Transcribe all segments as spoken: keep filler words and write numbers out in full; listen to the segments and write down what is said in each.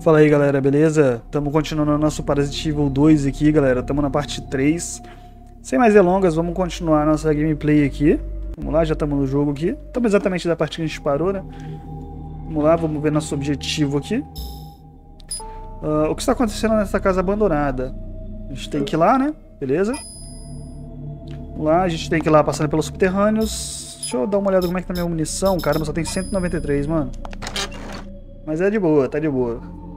Fala aí, galera, beleza? Estamos continuando o nosso Parasite Eve dois aqui, galera. Estamos na parte três. Sem mais delongas, vamos continuar a nossa gameplay aqui. Vamos lá, já estamos no jogo aqui. Estamos exatamente da parte que a gente parou, né? Vamos lá, vamos ver nosso objetivo aqui. Uh, o que está acontecendo nessa casa abandonada? A gente tem que ir lá, né? Beleza? Vamos lá, a gente tem que ir lá passando pelos subterrâneos. Deixa eu dar uma olhada como é que tá minha munição. Caramba, só tem cento e noventa e três, mano. Mas é de boa, tá de boa.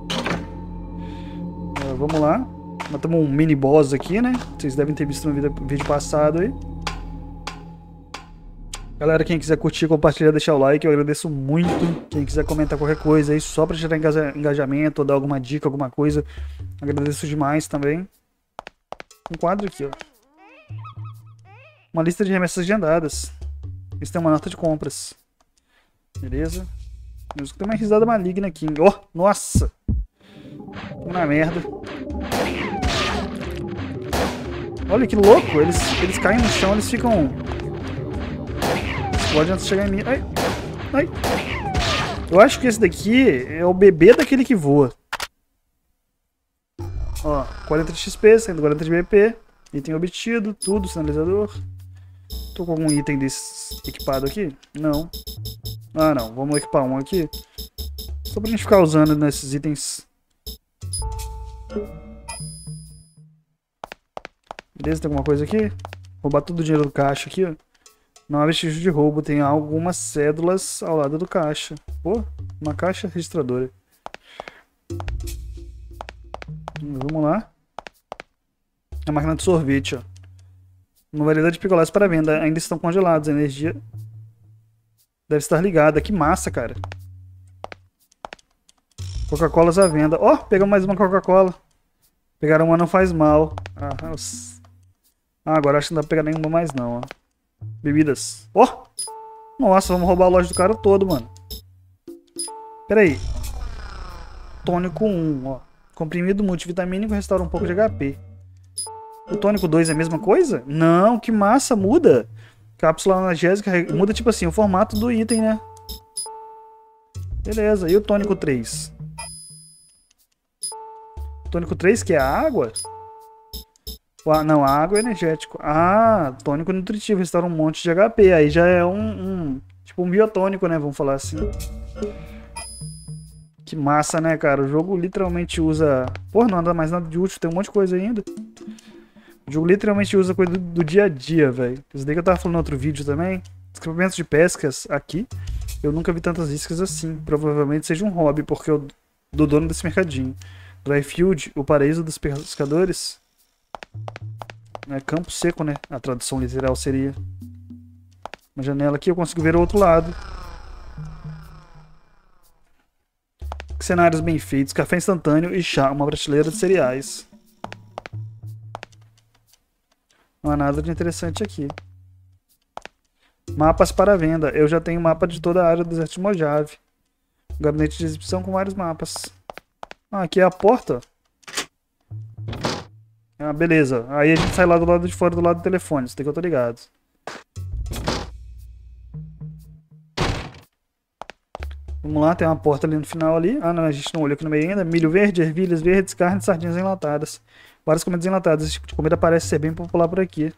Uh, vamos lá. Matamos um mini boss aqui, né? Vocês devem ter visto no vídeo, vídeo passado aí. Galera, quem quiser curtir, compartilhar, deixar o like, eu agradeço muito. Quem quiser comentar qualquer coisa aí, só pra tirar engajamento, ou dar alguma dica, alguma coisa, agradeço demais também. Um quadro aqui, ó. Uma lista de remessas agendadas. Isso tem uma nota de compras. Beleza. Eu escutei uma risada maligna aqui. Ó, oh, nossa! Tô na merda. Olha que louco! Eles, eles caem no chão, eles ficam... Pode antes de chegar em mim. Ai, ai. Eu acho que esse daqui é o bebê daquele que voa. Ó, quarenta de X P, cento e quarenta de B P. Item obtido, tudo, sinalizador. Tô com algum item desse equipado aqui? Não. Ah, não. Vamos equipar um aqui. Só pra gente ficar usando nesses itens. Beleza, tem alguma coisa aqui? Roubar todo o dinheiro do caixa aqui, ó. Não há vestígio de roubo, tem algumas cédulas ao lado do caixa. Pô, uma caixa registradora. Vamos lá. A máquina de sorvete, ó. Uma variedade de picolés para venda. Ainda estão congelados. A energia deve estar ligada. Que massa, cara. Coca-Colas à venda. Ó, oh, pegamos mais uma Coca-Cola. Pegaram uma, não faz mal. Ah, ah, agora acho que não dá pra pegar nenhuma mais não, ó. Bebidas. Ó! Oh! Nossa, vamos roubar a loja do cara todo, mano. Pera aí. Tônico um, ó. Comprimido multivitamínico restaura um pouco de H P. O tônico dois é a mesma coisa? Não, que massa, muda. Cápsula analgésica muda tipo assim, o formato do item, né? Beleza, e o tônico três? O tônico três que é a água? Não, a água é energético. Ah, tônico nutritivo, restaura um monte de H P. Aí já é um, um tipo um biotônico, né? Vamos falar assim. Que massa, né, cara? O jogo literalmente usa... Pô, não anda mais nada de útil, tem um monte de coisa ainda. O jogo literalmente usa coisa do, do dia a dia, velho. Isso daí que eu tava falando no outro vídeo também. Equipamentos de pescas aqui. Eu nunca vi tantas iscas assim. Provavelmente seja um hobby, porque eu do dono desse mercadinho. Dryfield, o paraíso dos pescadores... É campo seco, né? A tradução literal seria. Uma janela aqui, eu consigo ver o outro lado. Que cenários bem feitos, café instantâneo e chá, uma prateleira de cereais. Não há nada de interessante aqui. Mapas para venda. Eu já tenho mapa de toda a área do deserto de Mojave. Um gabinete de exibição com vários mapas. Ah, aqui é a porta. Ah, beleza. Aí a gente sai lá do lado de fora, do lado do telefone. Isso tem que eu tô ligado. Vamos lá, tem uma porta ali no final ali. Ah, não, a gente não olhou aqui no meio ainda. Milho verde, ervilhas verdes, carne, sardinhas enlatadas. Várias comidas enlatadas. Esse tipo de comida parece ser bem popular por aqui.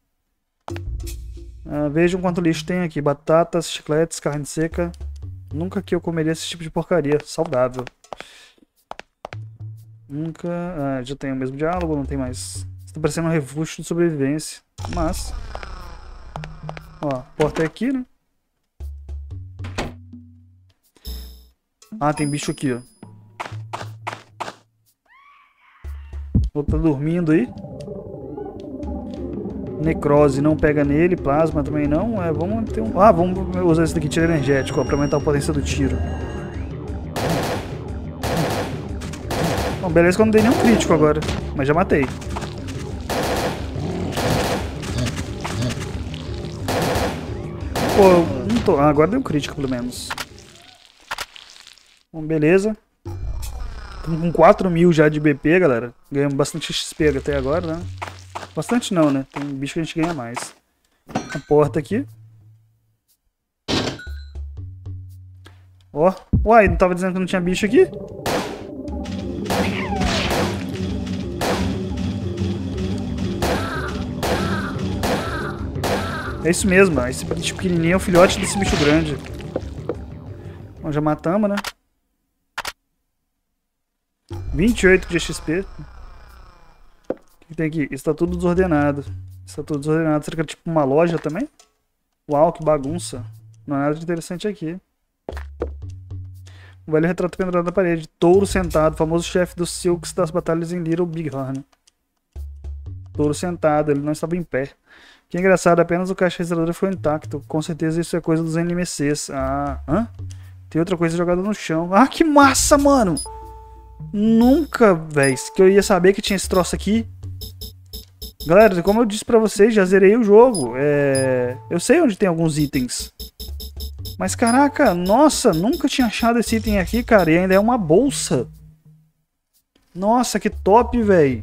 Ah, vejam quanto lixo tem aqui. Batatas, chicletes, carne seca. Nunca que eu comeria esse tipo de porcaria. Saudável. Nunca... Ah, já tem o mesmo diálogo, não tem mais... Está parecendo um refúgio de sobrevivência. Mas... Ó, a porta é aqui, né? Ah, tem bicho aqui, ó. O outro tá dormindo aí. Necrose, não pega nele. Plasma também não. É, vamos ter um... Ah, vamos usar esse daqui, tiro energético, ó, pra aumentar a potência do tiro. Bom, beleza que eu não dei nenhum crítico agora, mas já matei. Pô, não tô... ah, agora deu um crítico pelo menos. Bom, beleza. Estamos com quatro mil já de B P, galera. Ganhamos bastante X P até agora, né? Bastante não, né? Tem bicho que a gente ganha mais. A porta aqui. Ó. Uai, não tava dizendo que não tinha bicho aqui? É isso mesmo, esse bicho pequenininho é o filhote desse bicho grande. Bom, já matamos, né? vinte e oito de X P. O que tem aqui? Está tudo desordenado. Está tudo desordenado. Será que é tipo uma loja também? Uau, que bagunça. Não há nada de interessante aqui. O velho retrato pendurado na parede. Touro sentado, famoso chefe dos Silks das batalhas em Little Bighorn. Touro sentado, ele não estava em pé. Que engraçado, apenas o caixa registrador foi intacto. Com certeza isso é coisa dos N M Cs. Ah, hã? Tem outra coisa jogada no chão. Ah, que massa, mano! Nunca, véi, que eu ia saber que tinha esse troço aqui. Galera, como eu disse pra vocês, já zerei o jogo. É... Eu sei onde tem alguns itens. Mas caraca, nossa, nunca tinha achado esse item aqui, cara. E ainda é uma bolsa. Nossa, que top, véi.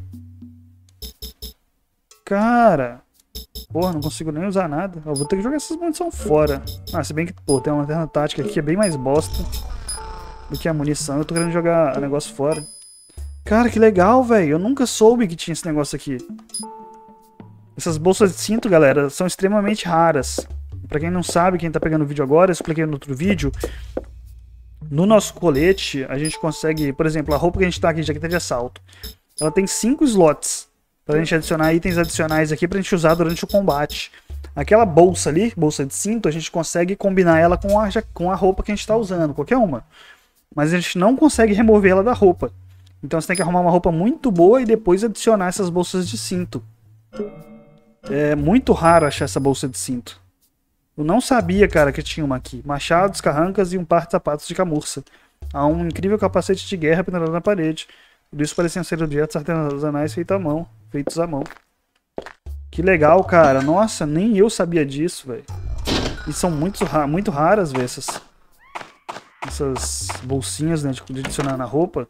Cara. Porra, não consigo nem usar nada. Eu vou ter que jogar essas munição fora. Ah, se bem que, pô, tem uma lanterna tática aqui que é bem mais bosta do que a munição. Eu tô querendo jogar o negócio fora. Cara, que legal, velho. Eu nunca soube que tinha esse negócio aqui. Essas bolsas de cinto, galera, são extremamente raras. Pra quem não sabe, quem tá pegando o vídeo agora, eu expliquei no outro vídeo. No nosso colete, a gente consegue... Por exemplo, a roupa que a gente tá aqui, jaqueta de assalto. Ela tem cinco slots pra gente adicionar itens adicionais aqui pra gente usar durante o combate. Aquela bolsa ali, bolsa de cinto, a gente consegue combinar ela com a, com a roupa que a gente tá usando, qualquer uma. Mas a gente não consegue remover ela da roupa. Então você tem que arrumar uma roupa muito boa e depois adicionar essas bolsas de cinto. É muito raro achar essa bolsa de cinto. Eu não sabia, cara, que tinha uma aqui. Machados, carrancas e um par de sapatos de camurça. Há um incrível capacete de guerra pendurado na parede. Por isso pareciam ser objetos artesanais feitos à mão. Feitos à mão. Que legal, cara. Nossa, nem eu sabia disso, velho. E são muito, muito raras, velho, essas, essas bolsinhas, né, de adicionar na roupa.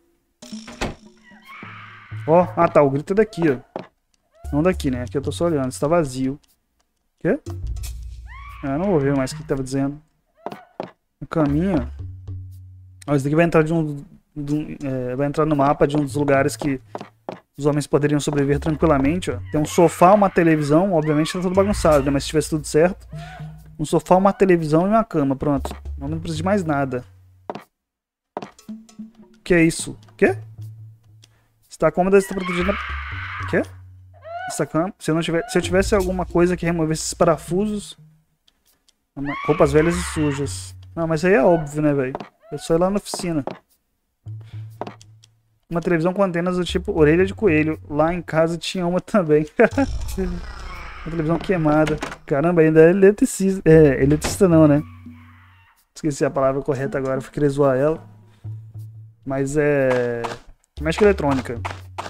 Ó, ah tá, o grito é daqui, ó. Não daqui, né? Aqui eu tô só olhando, está vazio. Quê? Ah, não vou ver mais o que tava dizendo. O caminho. Ó, isso daqui vai entrar de um... De um é, vai entrar no mapa de um dos lugares que os homens poderiam sobreviver tranquilamente, ó. Tem um sofá, uma televisão, obviamente tá tudo bagunçado, né? Mas se tivesse tudo certo. Um sofá, uma televisão e uma cama, pronto. Não precisa de mais nada. O que é isso? O quê? Está cômoda, está protegida. O quê? Essa cama. Se eu, não tiver... Se eu tivesse alguma coisa que removesse esses parafusos. Roupas velhas e sujas. Não, mas aí é óbvio, né, velho? É só ir lá na oficina. Uma televisão com antenas do tipo orelha de coelho. Lá em casa tinha uma também. Uma televisão queimada. Caramba, ainda é eletricista. É, eletricista não, né? Esqueci a palavra correta agora. Fui querer zoar ela. Mas é... Doméstica eletrônica.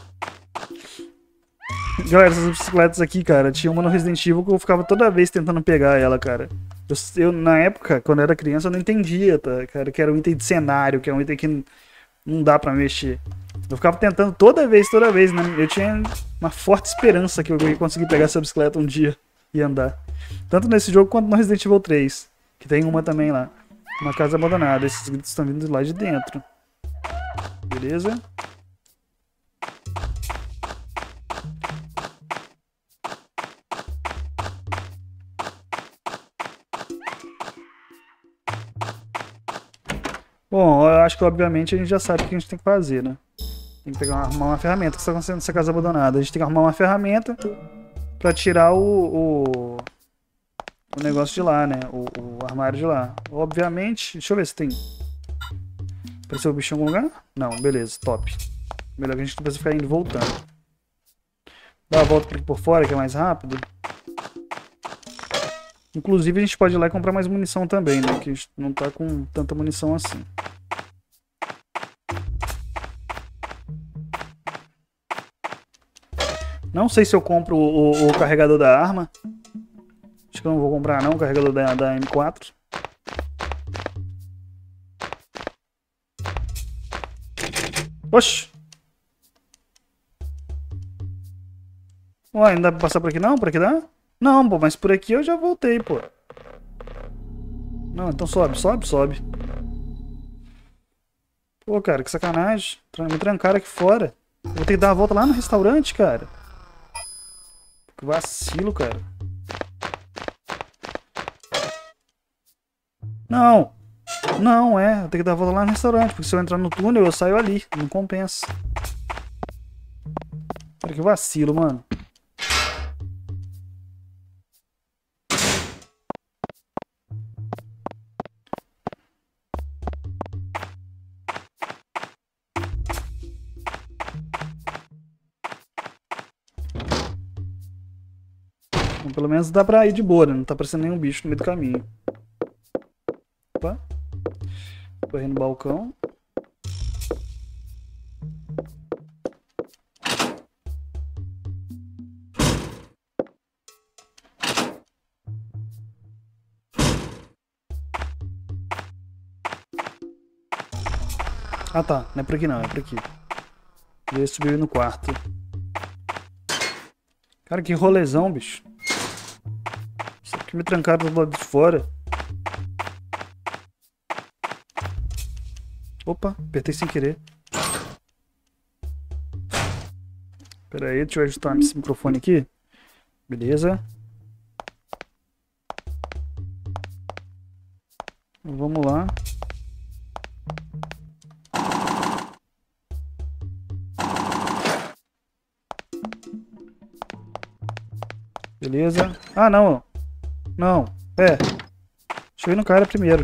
Galera, essas bicicletas aqui, cara, tinha uma no Resident Evil que eu ficava toda vez tentando pegar ela, cara. Eu, eu na época, quando eu era criança, eu não entendia, tá, cara, que era um item de cenário, que é um item que não, não dá pra mexer. Eu ficava tentando toda vez, toda vez, né? Eu tinha uma forte esperança que eu ia conseguir pegar essa bicicleta um dia e andar. Tanto nesse jogo quanto no Resident Evil três, que tem uma também lá. Uma casa abandonada. Esses gritos estão vindo lá de dentro. Beleza? Bom, eu acho que obviamente a gente já sabe o que a gente tem que fazer, né? Tem que pegar uma, arrumar uma ferramenta que está acontecendo nessa casa abandonada. A gente tem que arrumar uma ferramenta pra tirar o, o, o negócio de lá, né? O, o armário de lá. Obviamente, deixa eu ver se tem. Apareceu o bicho em algum lugar? Não, beleza, top. Melhor que a gente não precisa ficar indo e voltando. Dá a volta por aqui por fora que é mais rápido. Inclusive a gente pode ir lá e comprar mais munição também, né? Que a gente não tá com tanta munição assim. Não sei se eu compro o, o, o carregador da arma. Acho que eu não vou comprar não, o carregador da, da M quatro. Oxi! Ué, não dá pra passar por aqui não? Por aqui dá? Não, pô, mas por aqui eu já voltei, pô. Não, então sobe, sobe, sobe. Pô, cara, que sacanagem. Me trancaram aqui fora. Eu vou ter que dar uma volta lá no restaurante, cara. Que vacilo, cara. Não! Não, é. Eu tenho que dar a volta lá no restaurante, porque se eu entrar no túnel, eu saio ali. Não compensa. Cara, que vacilo, mano. Bom, pelo menos dá pra ir de boa, né? Não tá aparecendo nenhum bicho no meio do caminho. Opa. Correndo no balcão. Ah tá, não é por aqui não, é por aqui. E ele subiu no quarto. Cara, que rolezão, bicho. Isso aqui me trancaram do lado de fora. Opa, apertei sem querer. Pera aí, deixa eu ajustar esse microfone aqui. Beleza. Vamos lá. Beleza. Ah, não. Não. É. Cheguei no cara primeiro.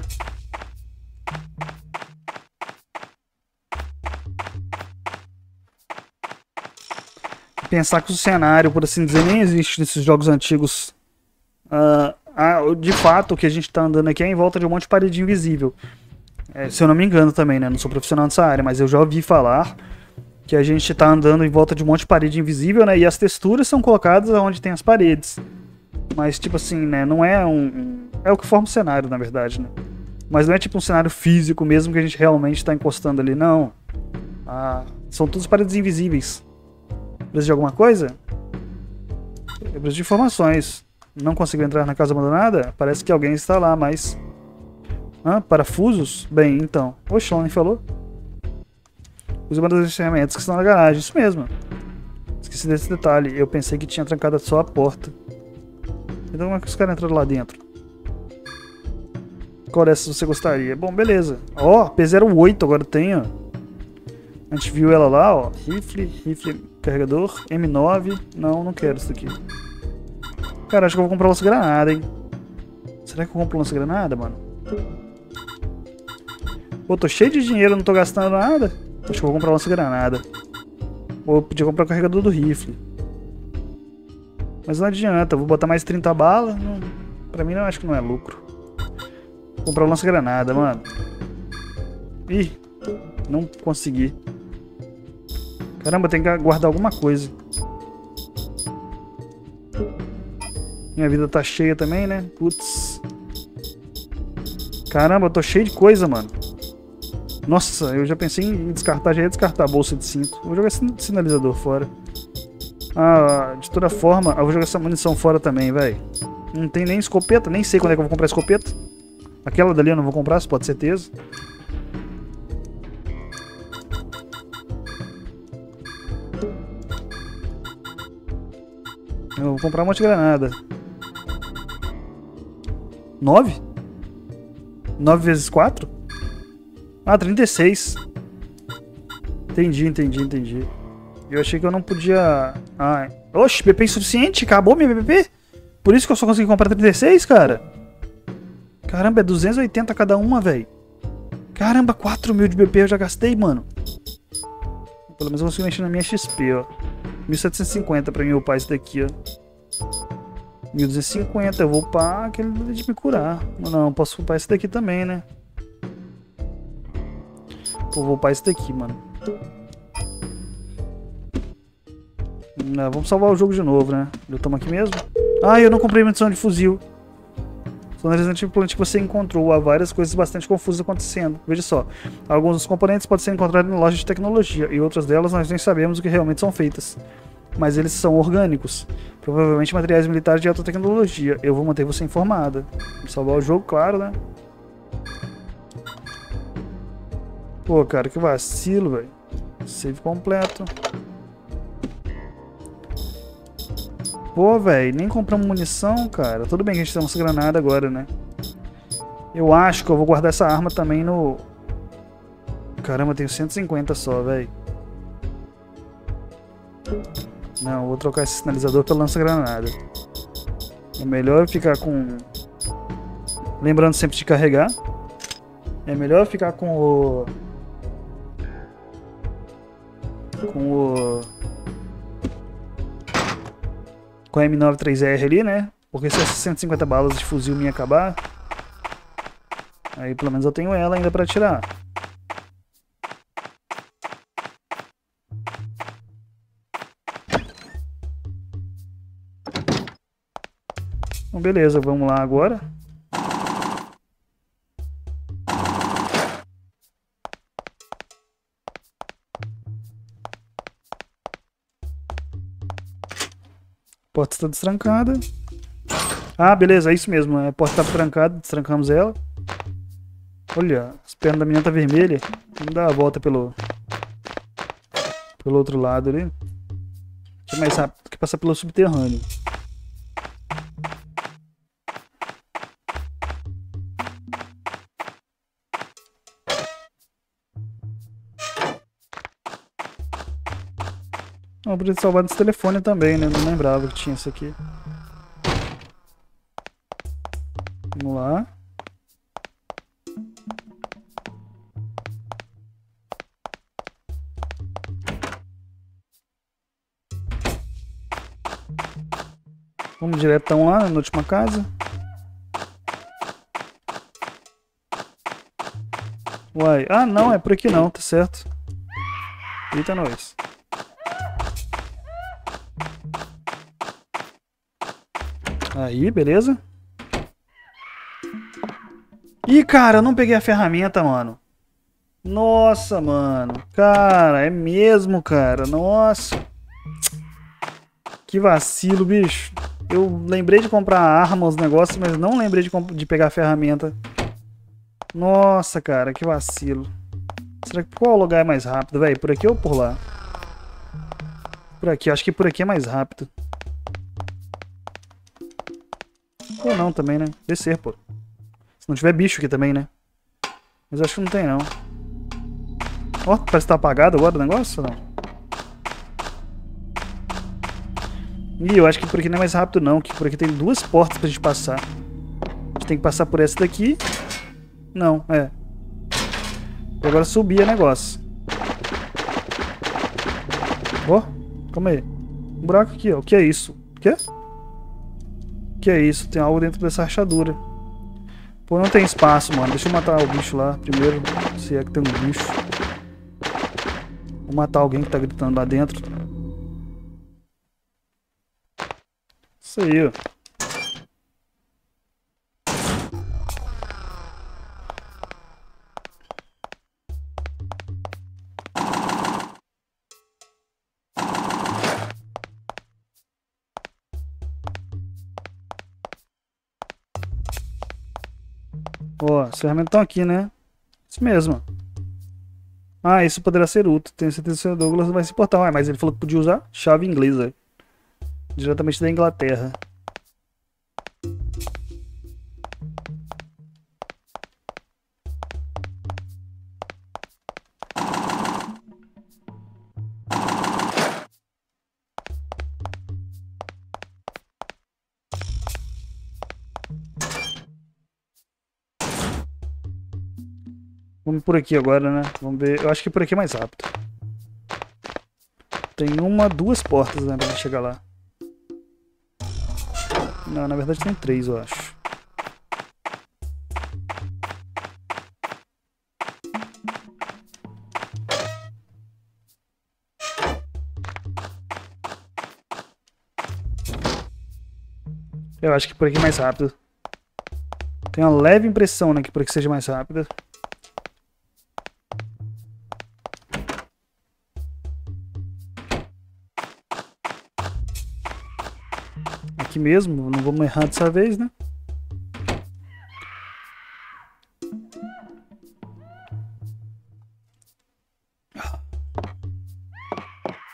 Pensar que o cenário, por assim dizer, nem existe nesses jogos antigos. Uh, ah, de fato, o que a gente tá andando aqui é em volta de um monte de parede invisível. É, se eu não me engano também, né? Não sou profissional nessa área, mas eu já ouvi falar que a gente tá andando em volta de um monte de parede invisível, né? E as texturas são colocadas onde tem as paredes. Mas, tipo assim, né? Não é um... um é o que forma o cenário, na verdade, né? Mas não é tipo um cenário físico mesmo que a gente realmente tá encostando ali, não. Ah, são todas paredes invisíveis. Precisa de alguma coisa? Eu preciso de informações. Não consigo entrar na casa abandonada? Parece que alguém está lá, mas... Ah, parafusos? Bem, então. Oxe, ela nem falou. Use uma das ferramentas que estão na garagem. Isso mesmo. Esqueci desse detalhe. Eu pensei que tinha trancado só a porta. Então como é que os caras entraram lá dentro? Qual dessas você gostaria? Bom, beleza. Ó, oh, P zero oito agora tem, ó. A gente viu ela lá, ó. Rifle, rifle, carregador, M nove. Não, não quero isso daqui. Cara, acho que eu vou comprar lança-granada, hein? Será que eu compro lança-granada, mano? Pô, tô cheio de dinheiro, não tô gastando nada. Acho que eu vou comprar lança-granada. Ou eu podia comprar o carregador do rifle. Mas não adianta, eu vou botar mais trinta balas. Não... Pra mim, não acho que não é lucro. Vou comprar o lança-granada, mano. Ih, não consegui. Caramba, tem que guardar alguma coisa. Minha vida tá cheia também, né? Putz. Caramba, eu tô cheio de coisa, mano. Nossa, eu já pensei em descartar, já ia descartar a bolsa de cinto. Vou jogar esse sinalizador fora. Ah, de toda forma, eu vou jogar essa munição fora também, velho. Não tem nem escopeta, nem sei quando é que eu vou comprar escopeta. Aquela dali eu não vou comprar, você pode ter certeza. Eu vou comprar um monte de granada. nove? nove vezes quatro? Ah, trinta e seis. Entendi, entendi, entendi. Eu achei que eu não podia... Ah, oxe, B P insuficiente? Acabou minha B P? Por isso que eu só consegui comprar trinta e seis, cara? Caramba, é duzentos e oitenta cada uma, velho. Caramba, quatro mil de B P eu já gastei, mano. Pelo menos eu consigo mexer na minha X P, ó. mil setecentos e cinquenta pra mim upar isso daqui, ó. mil duzentos e cinquenta, eu vou upar aquele de me curar. Não, posso upar esse daqui também, né? Pô, vou upar esse daqui, mano. Não, vamos salvar o jogo de novo, né? Eu tomo aqui mesmo. Ah, eu não comprei munição de fuzil. No Resident Evil Plant você encontrou há várias coisas bastante confusas acontecendo. Veja só, alguns dos componentes podem ser encontrados na loja de tecnologia e outras delas nós nem sabemos o que realmente são feitas. Mas eles são orgânicos, provavelmente materiais militares de alta tecnologia. Eu vou manter você informada. Vou salvar o jogo, claro, né? Pô, cara, que vacilo, velho. Save completo. Pô, velho, nem compramos munição, cara. Tudo bem que a gente tem nossa granada agora, né? Eu acho que eu vou guardar essa arma também no... Caramba, eu tenho cento e cinquenta só, velho. Não, vou trocar esse sinalizador pelo lança-granada. É melhor eu ficar com... Lembrando sempre de carregar. É melhor eu ficar com o... Com o... Com a M noventa e três R ali, né? Porque se essas cento e cinquenta balas de fuzil me acabar... Aí pelo menos eu tenho ela ainda pra tirar. Então beleza, vamos lá agora. A porta está destrancada. Ah, beleza, é isso mesmo. A porta estava trancada, destrancamos ela. Olha, as pernas da menina tá vermelha. Vamos dar a volta pelo... Pelo outro lado ali. É mais rápido que passar pelo subterrâneo. Eu podia salvar nesse telefone também, né? Não lembrava que tinha isso aqui. Vamos lá. Vamos diretão lá na última casa. Uai. Ah, não, é por aqui não, tá certo. Eita, nós. Aí, beleza. Ih, cara, eu não peguei a ferramenta, mano. Nossa, mano. Cara, é mesmo, cara. Nossa. Que vacilo, bicho. Eu lembrei de comprar arma, os negócios, mas não lembrei de, de pegar a ferramenta. Nossa, cara, que vacilo. Será que qual lugar é mais rápido, velho? Por aqui ou por lá? Por aqui, acho que por aqui é mais rápido. Ou não também, né? Descer, pô. Se não tiver bicho aqui também, né? Mas acho que não tem, não. Ó, parece que tá apagado agora o negócio, ou não? Ih, eu acho que por aqui não é mais rápido, não. Que por aqui tem duas portas pra gente passar. A gente tem que passar por essa daqui. Não, é. E agora subir o negócio. Ó, calma aí. Um buraco aqui, ó. O que é isso? O quê? O que é isso? Tem algo dentro dessa rachadura. Pô, não tem espaço, mano. Deixa eu matar o bicho lá primeiro. Se é que tem um bicho. Vou matar alguém que tá gritando lá dentro. Isso aí, ó. Ó, as ferramentas estão aqui, né? Isso mesmo. Ah, isso poderá ser útil. Tenho certeza que o senhor Douglas não vai se importar. Ué, mas ele falou que podia usar chave inglesa. Diretamente da Inglaterra. Vamos por aqui agora, né? Vamos ver. Eu acho que por aqui é mais rápido. Tem uma, duas portas, né? Pra gente chegar lá. Não, na verdade tem três, eu acho. Eu acho que por aqui é mais rápido. Tem uma leve impressão, né? Que por aqui seja mais rápido. Aqui mesmo, não vamos errar dessa vez, né?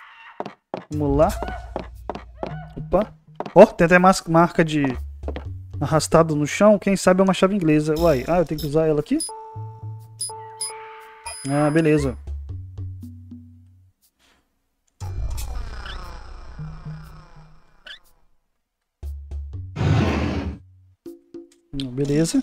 Vamos lá. Opa. Ó, oh, tem até marca de arrastado no chão. Quem sabe é uma chave inglesa. Uai, ah, eu tenho que usar ela aqui? Ah, beleza. Beleza.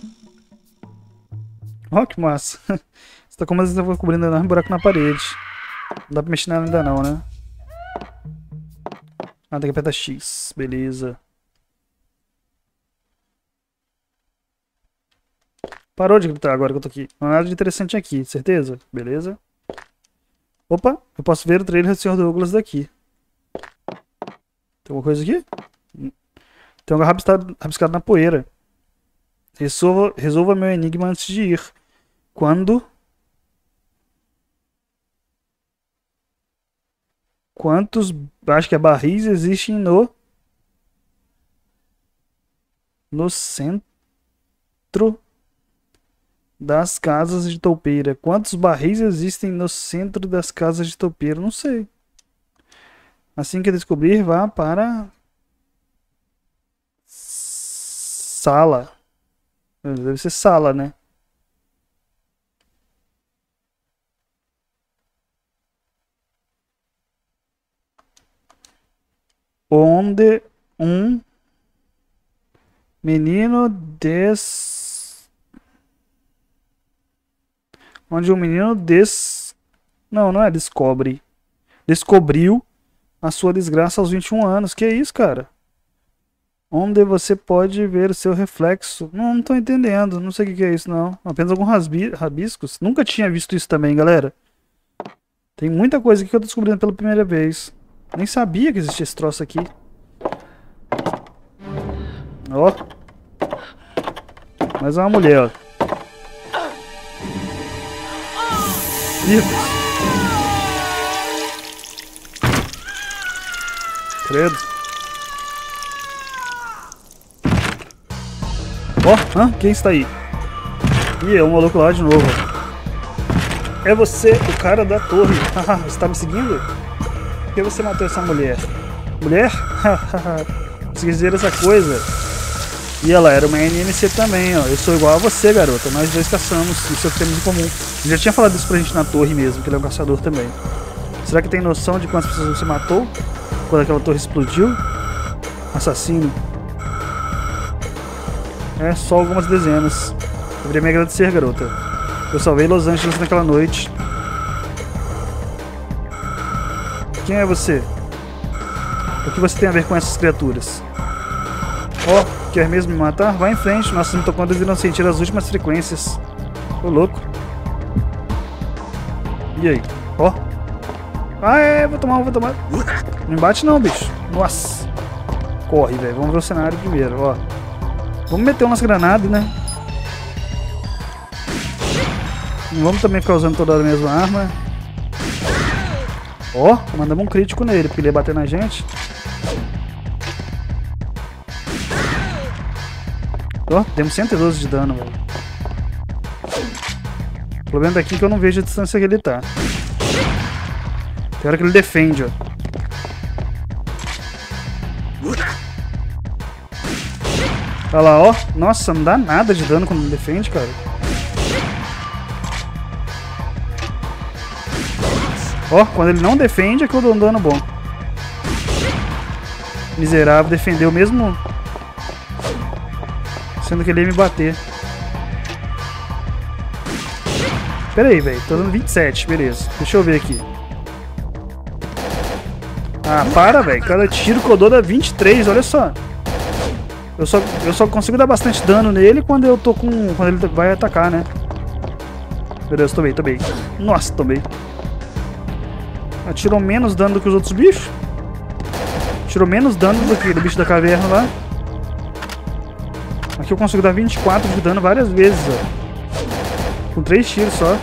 Ó, que massa. Você tá como às vezes eu vou cobrindo um enorme buraco na parede. Não dá pra mexer nela ainda não, né? Ah, tem que apertar X. Beleza. Parou de gritar agora que eu tô aqui. Não há nada de interessante aqui, certeza? Beleza. Opa, eu posso ver o trailer do senhor Douglas daqui. Tem alguma coisa aqui? Tem um rabiscado, rabiscado na poeira. Resolva, resolva meu enigma antes de ir. Quando... Quantos, acho que é barris, existem no... No centro das casas de toupeira. Quantos barris existem no centro das casas de toupeira? Não sei. Assim que descobrir, vá para... Sala. Deve ser sala, né? Onde um menino des... Onde um menino des... Não, não é descobre. Descobriu a sua desgraça aos vinte e um anos. Que é isso, cara? Onde você pode ver o seu reflexo. Não, não tô entendendo. Não sei o que é isso, não. Apenas alguns rasbi... rabiscos. Nunca tinha visto isso também, galera. Tem muita coisa aqui que eu tô descobrindo pela primeira vez. Nem sabia que existia esse troço aqui. Ó. Mais uma mulher, ó. Ih. Credo. Ó, hã? Quem está aí? Ih, é um maluco lá de novo. É você, o cara da torre. Você tá me seguindo? Por que você matou essa mulher? Mulher? Consegui dizer essa coisa. E ela era uma N M C também, ó. Eu sou igual a você, garota. Nós dois caçamos. Isso é o que temos em comum. Eu já tinha falado isso pra gente na torre mesmo, que ele é um caçador também. Será que tem noção de quantas pessoas você matou? Quando aquela torre explodiu? Assassino. É, só algumas dezenas. Deveria me agradecer, garota. Eu salvei Los Angeles naquela noite. Quem é você? O que você tem a ver com essas criaturas? Ó, oh, quer mesmo me matar? Vai em frente, nossos mitocôndrias irão sentir as últimas frequências. Ô, louco. E aí? Ó. Oh. Ah, é, vou tomar, vou tomar. Não embate não, bicho. Nossa. Corre, velho. Vamos ver o cenário primeiro, ó. Vamos meter umas granadas, né? Não vamos também ficar usando toda a mesma arma. Ó, oh, mandamos um crítico nele, porque ele ia bater na gente. Ó, oh, demos cento e doze de dano, velho. O problema daqui é que eu não vejo a distância que ele tá. Tem hora que ele defende, ó. Olha lá, ó. Nossa, não dá nada de dano quando ele defende, cara. Ó, quando ele não defende é que eu dou um dano bom. Miserável, defendeu mesmo sendo que ele ia me bater. Pera aí, velho. Tô dando vinte e sete, beleza. Deixa eu ver aqui. Ah, para, velho. Cada tiro que eu dou dá vinte e três, olha só. Eu só, eu só consigo dar bastante dano nele quando eu tô com... Quando ele vai atacar, né? Beleza, tomei, tomei. Nossa, tomei. Tirou menos dano do que os outros bichos. Tirou menos dano do que o bicho da caverna lá. Aqui eu consigo dar vinte e quatro de dano várias vezes, ó. Com três tiros só.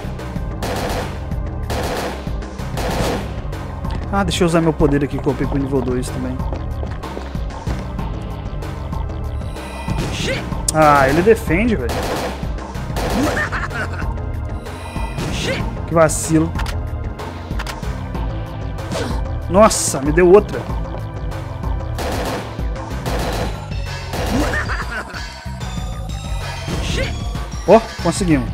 Ah, deixa eu usar meu poder aqui que eu upei pro nível dois também. Ah, ele defende, velho. Que vacilo. Nossa, me deu outra. Ó, oh, conseguimos.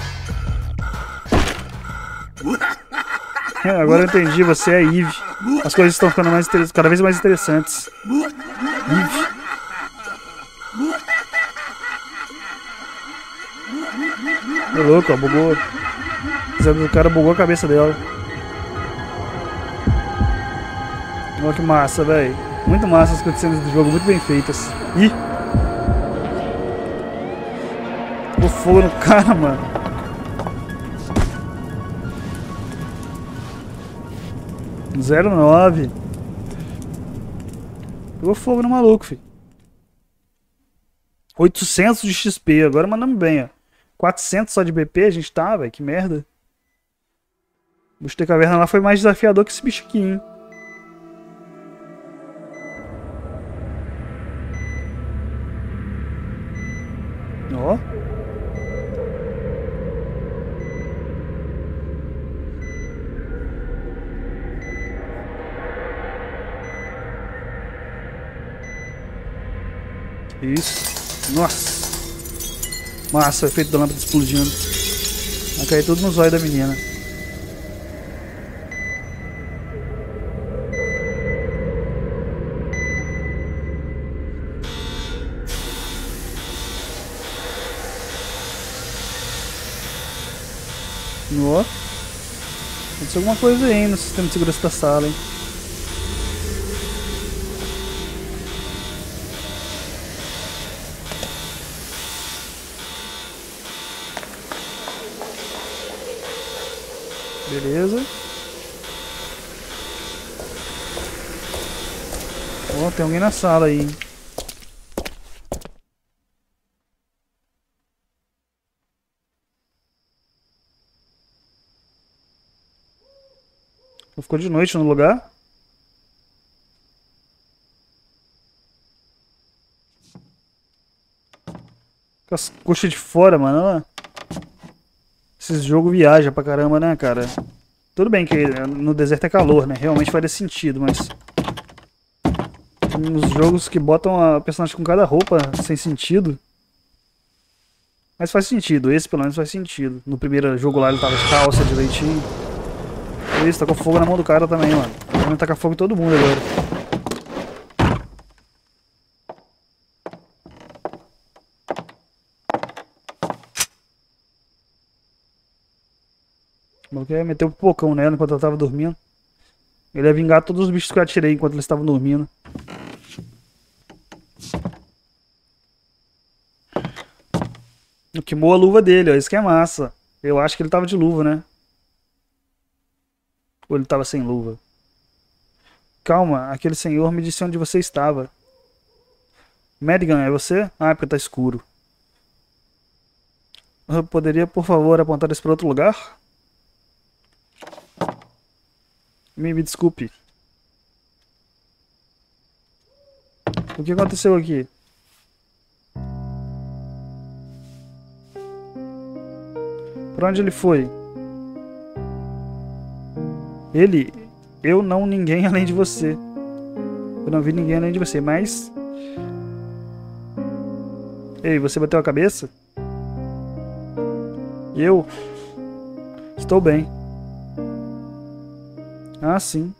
É, agora eu entendi, você é Eve. As coisas estão ficando mais cada vez mais interessantes. Eve. É louco, ó, bugou. O cara bugou a cabeça dela. Olha que massa, velho. Muito massa as cutscenes do jogo, muito bem feitas. Ih! Pegou fogo no cara, mano. zero nove. Pegou fogo no maluco, filho. oitocentos de X P, agora mandamos bem, ó. quatrocentos só de B P a gente tá, velho. Que merda. O bicho da caverna lá foi mais desafiador que esse bicho aqui, hein. Ó. Isso. Nossa. Massa, o efeito da lâmpada explodindo. Vai cair tudo nos olhos da menina. Ó. Aconteceu alguma coisa aí no sistema de segurança da sala, hein? Beleza. Ó, tem alguém na sala aí, hein? Ficou de noite no lugar. Com as coxas de fora, mano. Olha lá. Esses jogos viajam pra caramba, né, cara? Tudo bem que no deserto é calor, né? Realmente faria sentido, mas... Uns jogos que botam a personagem com cada roupa sem sentido. Mas faz sentido, esse pelo menos faz sentido. No primeiro jogo lá ele tava de calça direitinho. Isso, tá com fogo na mão do cara também, mano. Vai tacar fogo em todo mundo agora. O maluco ia meter um pipocão nela enquanto ela tava dormindo. Ele ia vingar todos os bichos que eu atirei enquanto eles estavam dormindo. Queimou a luva dele, ó. Isso que é massa. Eu acho que ele tava de luva, né? Ou ele tava sem luva? Calma, aquele senhor me disse onde você estava. Madigan, é você? Ah, é porque tá escuro. Eu poderia, por favor, apontar isso para outro lugar? Me, me desculpe. O que aconteceu aqui? Pra onde ele foi? Ele... Eu não ninguém além de você. Eu não vi ninguém além de você, mas... Ei, você bateu a cabeça? Eu... Estou bem. Ah, sim.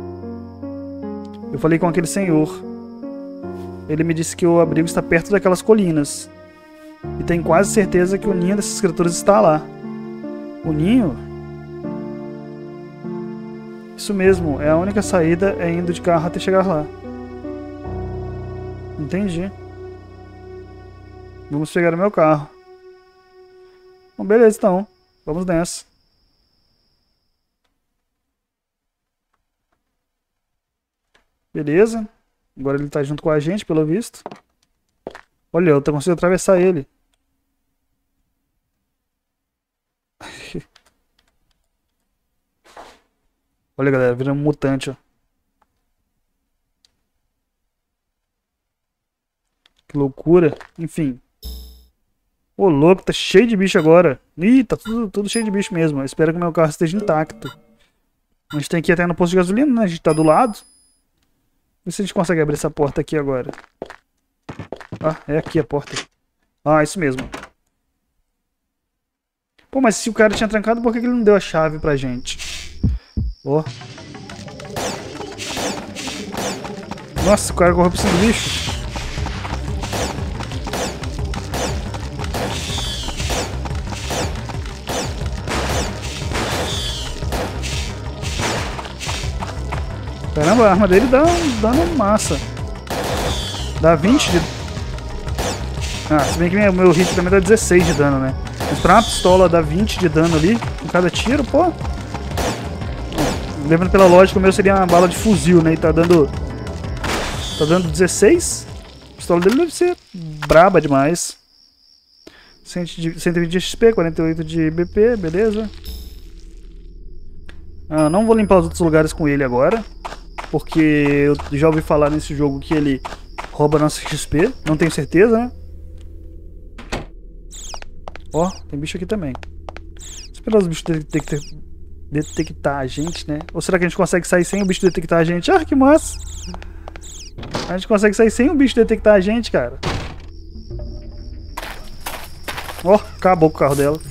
Eu falei com aquele senhor. Ele me disse que o abrigo está perto daquelas colinas. E tem quase certeza que o ninho dessas criaturas está lá. O ninho? Isso mesmo, é a única saída é indo de carro até chegar lá. Entendi. Vamos pegar o meu carro. Bom, beleza então. Vamos nessa. Beleza. Agora ele tá junto com a gente, pelo visto. Olha, eu tô conseguindo atravessar ele. Olha, galera, vira um mutante, ó. Que loucura. Enfim. Ô, louco, tá cheio de bicho agora. Ih, tá tudo, tudo cheio de bicho mesmo. Eu espero que o meu carro esteja intacto. A gente tem que ir até no posto de gasolina, né? A gente tá do lado. Vê se a gente consegue abrir essa porta aqui agora. Ah, é aqui a porta. Ah, isso mesmo. Pô, mas se o cara tinha trancado, por que ele não deu a chave pra gente? Ó. Nossa, o cara correu pra cima do bicho. Caramba, a arma dele dá um dano massa. Dá vinte de... Ah, se bem que meu, meu hit também dá dezesseis de dano, né? Mas pra uma pistola dá vinte de dano ali, com cada tiro, pô. Lembrando pela lógica, o meu seria uma bala de fuzil, né? E tá dando... Tá dando dezesseis. A pistola dele deve ser braba demais. cento e vinte de X P, quarenta e oito de B P, beleza. Ah, não vou limpar os outros lugares com ele agora. Porque eu já ouvi falar nesse jogo que ele rouba nosso X P. Não tenho certeza, né? Ó, tem bicho aqui também. Esperar os bichos detectar, detectar a gente, né? Ou será que a gente consegue sair sem o bicho detectar a gente? Ah, que massa! A gente consegue sair sem o bicho detectar a gente, cara. Ó, acabou com o carro dela.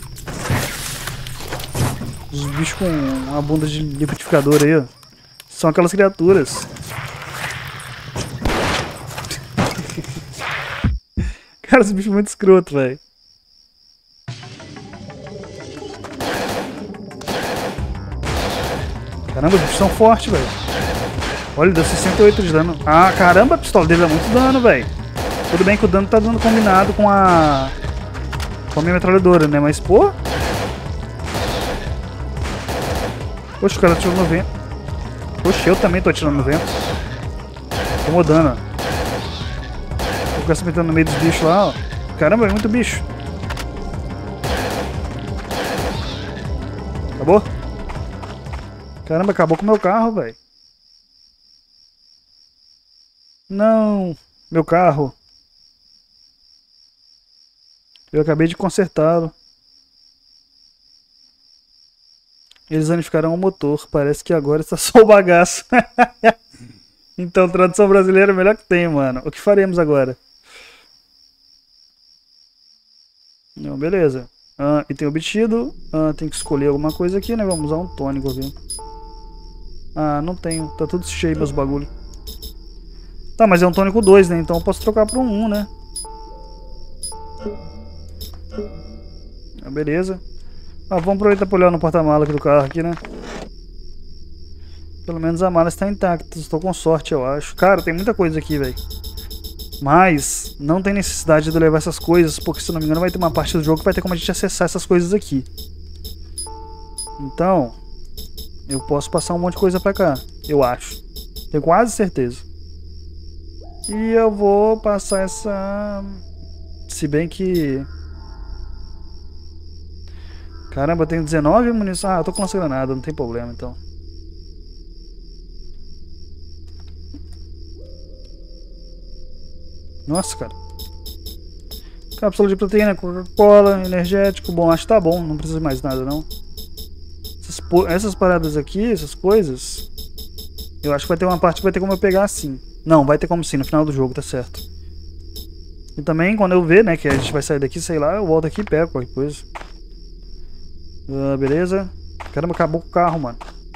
Os bichos com uma bunda de liquidificador aí, ó. São aquelas criaturas. Cara, esse bicho é muito escroto, velho. Caramba, os bichos são fortes, velho. Olha, deu sessenta e oito de dano. Ah, caramba, a pistola dele dá muito dano, velho. Tudo bem que o dano tá dando combinado com a... Com a minha metralhadora, né? Mas, pô... Poxa, o cara atirou no vento. Poxa, eu também tô atirando no vento. Tomou dano. Vou ficar se metendo no meio dos bichos lá, ó. Caramba, é muito bicho. Acabou? Caramba, acabou com o meu carro, velho. Não, meu carro. Eu acabei de consertá-lo. Eles danificaram o motor. Parece que agora está só o bagaço. Então, tradução brasileira é o melhor que tem, mano. O que faremos agora? Não, beleza. Ah, item obtido. Ah, tem que escolher alguma coisa aqui, né? Vamos usar um tônico aqui. Ah, não tenho. Tá tudo cheio meus bagulho. Tá, mas é um tônico dois, né? Então eu posso trocar para um um, né? Ah, beleza. Ah, vamos aproveitar para olhar no porta-mala aqui do carro aqui, né? Pelo menos a mala está intacta. Estou com sorte, eu acho. Cara, tem muita coisa aqui, velho. Mas não tem necessidade de levar essas coisas, porque se não me engano vai ter uma parte do jogo que vai ter como a gente acessar essas coisas aqui. Então, eu posso passar um monte de coisa pra cá, eu acho. Tenho quase certeza. E eu vou passar essa... Se bem que... Caramba, eu tenho dezenove munições. Ah, eu tô com lança granada, não tem problema então. Nossa, cara. Cápsula de proteína, Coca-Cola, energético. Bom, acho que tá bom, não precisa de mais nada não. Essas, essas paradas aqui, essas coisas, eu acho que vai ter uma parte que vai ter como eu pegar assim. Não, vai ter como sim, no final do jogo, tá certo. E também quando eu ver, né, que a gente vai sair daqui, sei lá, eu volto aqui e pego qualquer coisa. Ah, beleza. Caramba, acabou com o carro, mano.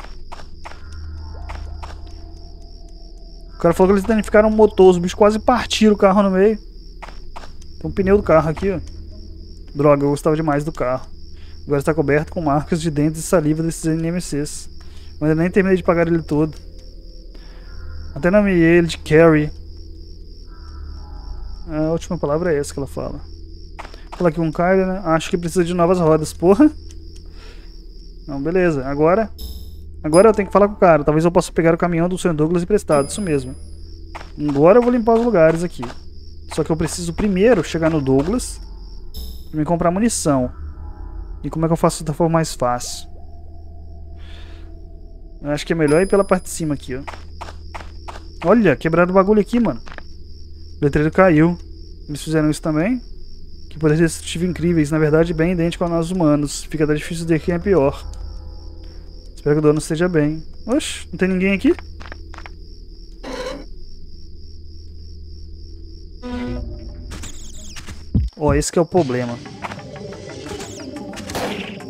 O cara falou que eles danificaram o motor, os bichos quase partiram o carro no meio. Tem um pneu do carro aqui, ó. Droga, eu gostava demais do carro. Agora está coberto com marcas de dentes e saliva desses N M Cs. Mas eu nem terminei de pagar ele todo. Até nomeei ele de Carrie. A última palavra é essa que ela fala. Fala aqui um Kylie, né? Acho que precisa de novas rodas, porra. Não, beleza. Agora... Agora eu tenho que falar com o cara. Talvez eu possa pegar o caminhão do senhor Douglas emprestado. Isso mesmo. Agora eu vou limpar os lugares aqui. Só que eu preciso primeiro chegar no Douglas pra me comprar munição. E como é que eu faço isso da forma mais fácil? Eu acho que é melhor ir pela parte de cima aqui, ó. Olha, quebraram o bagulho aqui, mano. O letreiro caiu. Eles fizeram isso também. Que poderes destrutivos incríveis. Na verdade, bem idêntico a nós humanos. Fica até difícil de quem é pior. Espero que o dono esteja bem. Oxe, não tem ninguém aqui? Ó, esse que é o problema.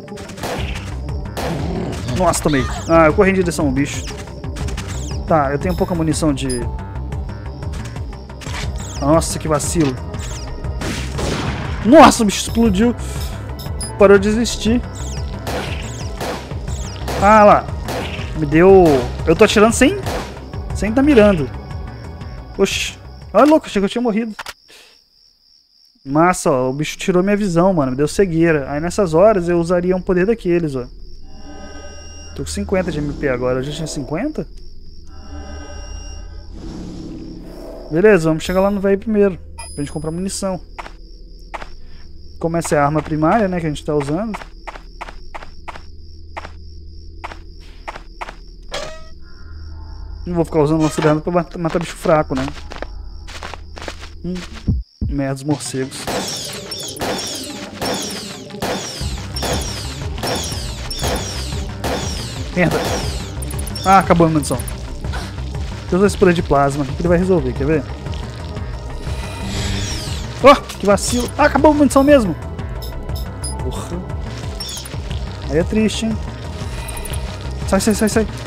Nossa, tomei. Ah, eu corri em direção ao bicho. Tá, eu tenho pouca munição de... Nossa, que vacilo. Nossa, o bicho explodiu. Parou de existir. Ah, lá. Me deu... Eu tô atirando sem... Sem tá mirando. Oxi. Olha, louco, achei que eu tinha morrido. Massa, ó. O bicho tirou minha visão, mano. Me deu cegueira. Aí nessas horas eu usaria um poder daqueles, ó. Tô com cinquenta de M P agora. Eu já tinha cinquenta? Beleza, vamos chegar lá no velho primeiro. Pra gente comprar munição. Como essa é a arma primária, né, que a gente tá usando. Não vou ficar usando lança-granada pra matar, matar bicho fraco, né? Hum, merda dos morcegos. Merda. Ah, acabou a munição. Deixa eu usar esse poder de plasma. O que ele vai resolver, quer ver? Oh, que vacilo. Ah, acabou a munição mesmo. Porra. Aí é triste, hein? Sai, sai, sai, sai.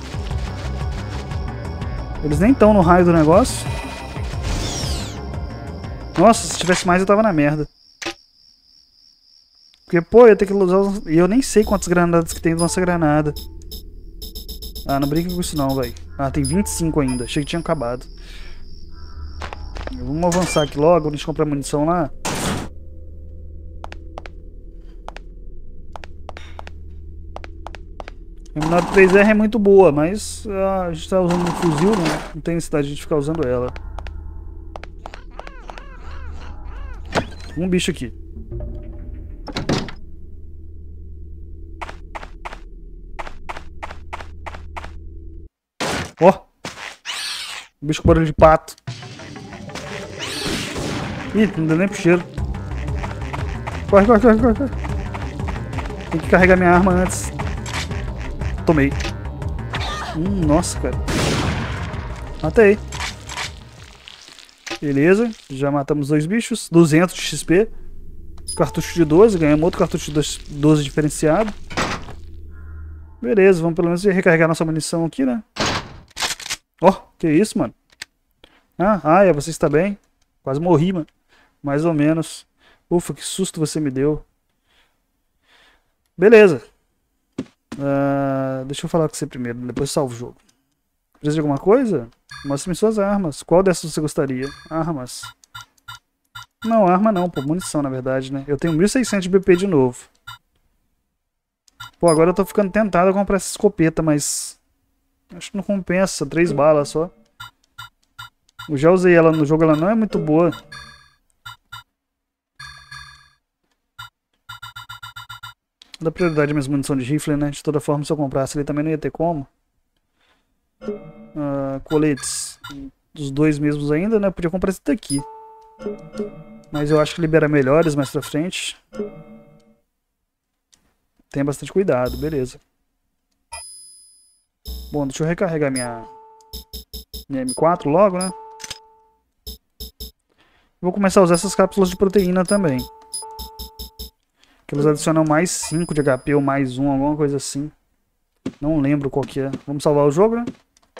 Eles nem estão no raio do negócio. Nossa, se tivesse mais eu tava na merda. Porque, pô, eu ia ter que usar... E eu nem sei quantas granadas que tem de lança-granada. Ah, não brinca com isso não, velho. Ah, tem vinte e cinco ainda. Achei que tinha acabado. Vamos avançar aqui logo, a gente comprar munição lá. A M nove três R é muito boa, mas ah, a gente tá usando um fuzil, né? Não tem necessidade de ficar usando ela. Um bicho aqui. Ó! Oh, um bicho com barulho de pato. Ih, não deu nem pro cheiro. Corre, corre, corre, corre, corre. Tem que carregar minha arma antes. Tomei. Hum, nossa, cara. Matei. Beleza, já matamos dois bichos. duzentos de X P. Cartucho de doze, ganhamos outro cartucho de doze diferenciado. Beleza, vamos pelo menos recarregar nossa munição aqui, né? Ó, oh, que isso, mano? Ah, ah, é, você está bem? Quase morri, mano. Mais ou menos. Ufa, que susto você me deu. Beleza. Uh, deixa eu falar com você primeiro, depois salvo o jogo. Precisa de alguma coisa? Mostre-me suas armas. Qual dessas você gostaria? Armas. Não, arma não, pô. Munição, na verdade, né? Eu tenho mil e seiscentos de B P de novo. Pô, agora eu tô ficando tentado a comprar essa escopeta, mas... acho que não compensa. Três balas só. Eu já usei ela no jogo, ela não é muito boa. Dá prioridade a minha munição de rifle, né? De toda forma, se eu comprasse ele também não ia ter como. Uh, coletes. Dos dois mesmos ainda, né? Eu podia comprar esse daqui. Mas eu acho que libera melhores mais pra frente. Tenha bastante cuidado, beleza. Bom, deixa eu recarregar minha, minha M quatro logo, né? Vou começar a usar essas cápsulas de proteína também. Que elas adicionam mais cinco de H P ou mais um, alguma coisa assim. Não lembro qual que é. Vamos salvar o jogo, né?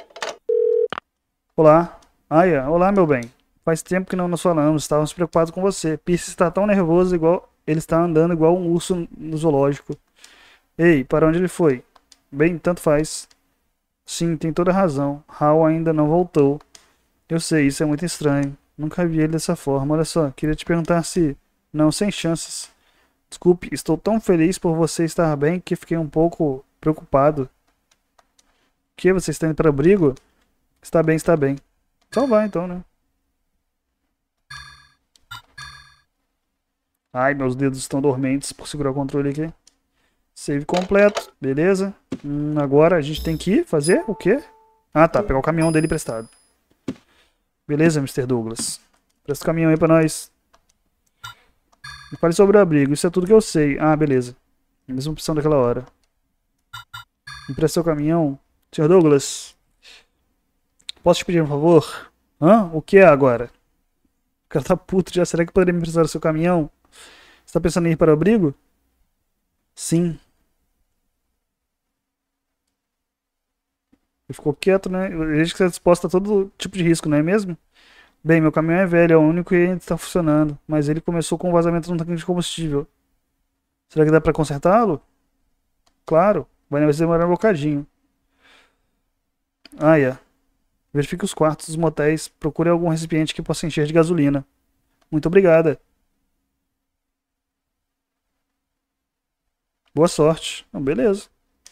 Olá. Aya, olá, meu bem. Faz tempo que não nos falamos, estávamos preocupados com você. Pierce está tão nervoso igual... ele está andando igual um urso no zoológico. Ei, para onde ele foi? Bem, tanto faz. Sim, tem toda razão. Hal ainda não voltou. Eu sei, isso é muito estranho. Nunca vi ele dessa forma. Olha só, queria te perguntar se... Não, sem chances. Desculpe, estou tão feliz por você estar bem que fiquei um pouco preocupado. O que? Você está indo para o abrigo? Está bem, está bem. Então vai, então, né? Ai, meus dedos estão dormentes por segurar o controle aqui. Save completo, beleza. Hum, agora a gente tem que fazer o quê? Ah, tá, pegar o caminhão dele emprestado. Beleza, mister Douglas. Presta o caminhão aí pra nós. Me fale sobre o abrigo, isso é tudo que eu sei. Ah, beleza. Mesma opção daquela hora. Empresta o caminhão. senhor Douglas, posso te pedir um favor? Hã? O que é agora? O cara tá puto já. Será que poderia me emprestar o seu caminhão? Você tá pensando em ir para o abrigo? Sim. Ele ficou quieto, né? A gente está disposto a todo tipo de risco, não é mesmo? Bem, meu caminhão é velho, é o único e ainda está funcionando. Mas ele começou com um vazamento no tanque de combustível. Será que dá para consertá-lo? Claro, vai demorar um bocadinho. Ah, é. Verifique os quartos dos motéis. Procure algum recipiente que possa encher de gasolina. Muito obrigada. Boa sorte. Então, beleza.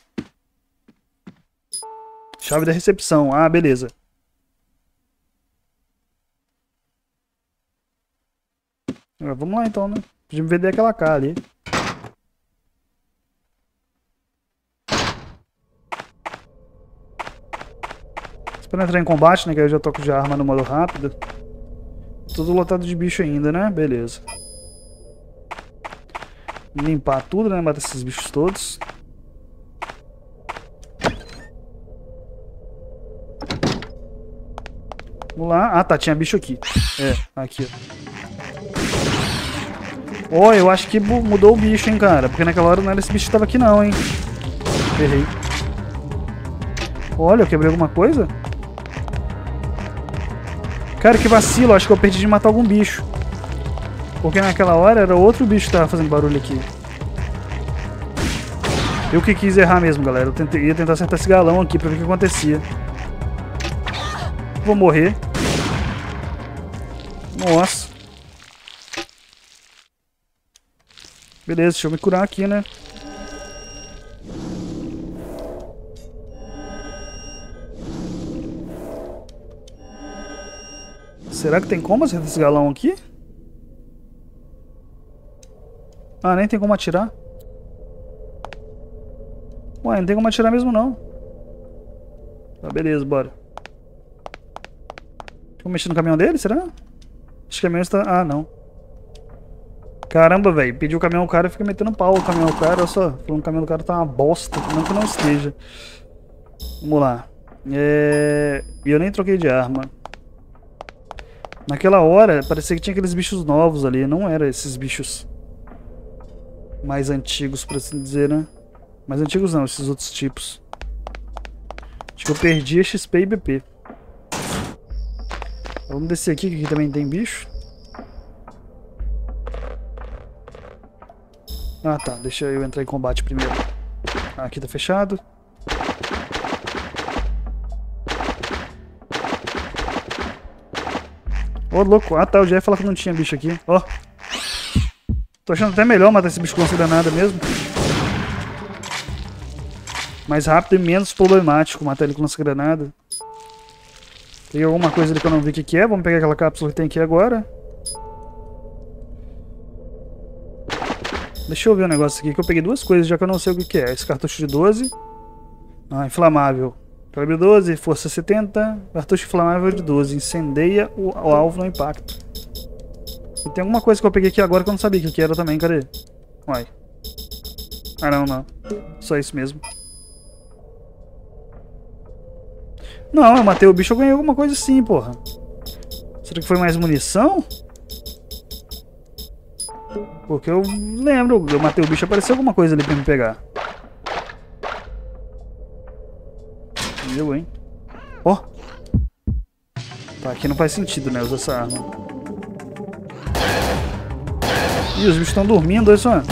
Chave da recepção. Ah, beleza. Ah, vamos lá então, né? Podia me vender aquela K ali. Esperando entrar em combate, né? Que eu já toco de arma no modo rápido. Tudo lotado de bicho ainda, né? Beleza. Limpar tudo, né? Matar esses bichos todos. Vamos lá. Ah, tá. Tinha bicho aqui. É, aqui, ó. Ó, oh, eu acho que mudou o bicho, hein, cara. Porque naquela hora não era esse bicho que tava aqui, não, hein. Errei. Olha, eu quebrei alguma coisa? Cara, que vacilo. Acho que eu perdi de matar algum bicho. Porque naquela hora era outro bicho que tava fazendo barulho aqui. Eu que quis errar mesmo, galera. Eu tentei, ia tentar acertar esse galão aqui pra ver o que acontecia. Vou morrer. Nossa. Beleza, deixa eu me curar aqui, né? Será que tem como acertar esse galão aqui? Ah, nem tem como atirar. Ué, não tem como atirar mesmo não. Tá, beleza, bora. Vou mexer no caminhão dele, será? Acho que o caminhão está... Ah, não. Caramba, velho. Pediu o caminhão, o cara fica metendo pau o caminhão, o cara. Olha só, falando que o caminhão do cara tá uma bosta. Não que não esteja. Vamos lá. É... E eu nem troquei de arma. Naquela hora, parecia que tinha aqueles bichos novos ali. Não eram esses bichos mais antigos, por assim dizer, né? Mais antigos não, esses outros tipos. Acho que eu perdi a X P e B P. Vamos descer aqui, que aqui também tem bicho. Ah tá, deixa eu entrar em combate primeiro. Ah, aqui tá fechado. Ô, oh, louco. Ah tá, eu já ia falar que não tinha bicho aqui. Ó. Oh. Tô achando até melhor matar esse bicho com lança granada mesmo. Mais rápido e menos problemático matar ele com lança granada. Tem alguma coisa ali que eu não vi o que, que é. Vamos pegar aquela cápsula que tem aqui agora. Deixa eu ver um negócio aqui, que eu peguei duas coisas já que eu não sei o que, que é. Esse cartucho de doze. Ah, inflamável. Calibre doze, força setenta. Cartucho inflamável de doze. Incendeia o, o alvo no impacto. E tem alguma coisa que eu peguei aqui agora que eu não sabia o que, que era também. Cadê? Uai. Ah, não, não. Só isso mesmo. Não, eu matei o bicho, eu ganhei alguma coisa sim, porra. Será que foi mais munição? Porque eu lembro, eu matei o bicho, apareceu alguma coisa ali pra me pegar. Eu, hein? Ó! Oh. Tá, aqui não faz sentido, né, usar essa arma. Ih, os bichos estão dormindo, olha só.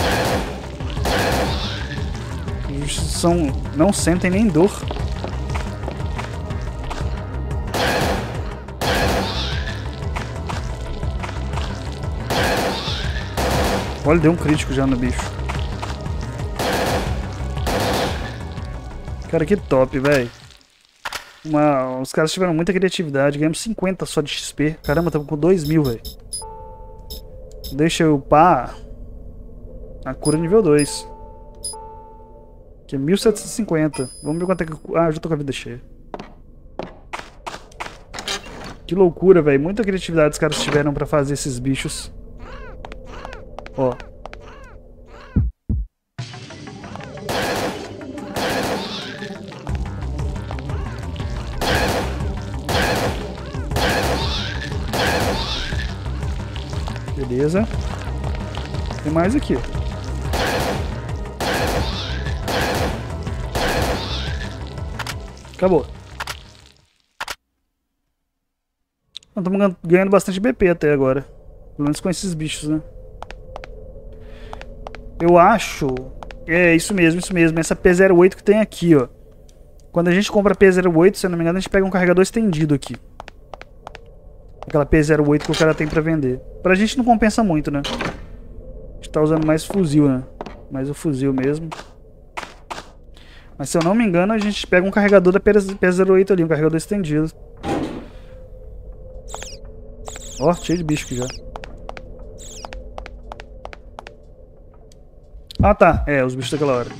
Os bichos são... não sentem nem dor. Olha, deu um crítico já no bicho. Cara, que top, velho. Os caras tiveram muita criatividade. Ganhamos cinquenta só de X P. Caramba, estamos com dois mil, velho. Deixa eu upar a cura nível dois. Que é mil setecentos e cinquenta. Vamos ver quanto é que... Ah, eu já tô com a vida cheia. Que loucura, velho. Muita criatividade os caras tiveram pra fazer esses bichos. Ó. Beleza. Tem mais aqui. Acabou. Estamos ganhando bastante B P até agora. Pelo menos com esses bichos, né? Eu acho... É, isso mesmo, isso mesmo. Essa P zero oito que tem aqui, ó. Quando a gente compra P zero oito, se eu não me engano, a gente pega um carregador estendido aqui. Aquela P zero oito que o cara tem pra vender. Pra gente não compensa muito, né? A gente tá usando mais fuzil, né? Mais o fuzil mesmo. Mas se eu não me engano, a gente pega um carregador da P zero oito ali, um carregador estendido. Ó, cheio de bicho aqui já. Ah, tá. É, os bichos daquela hora.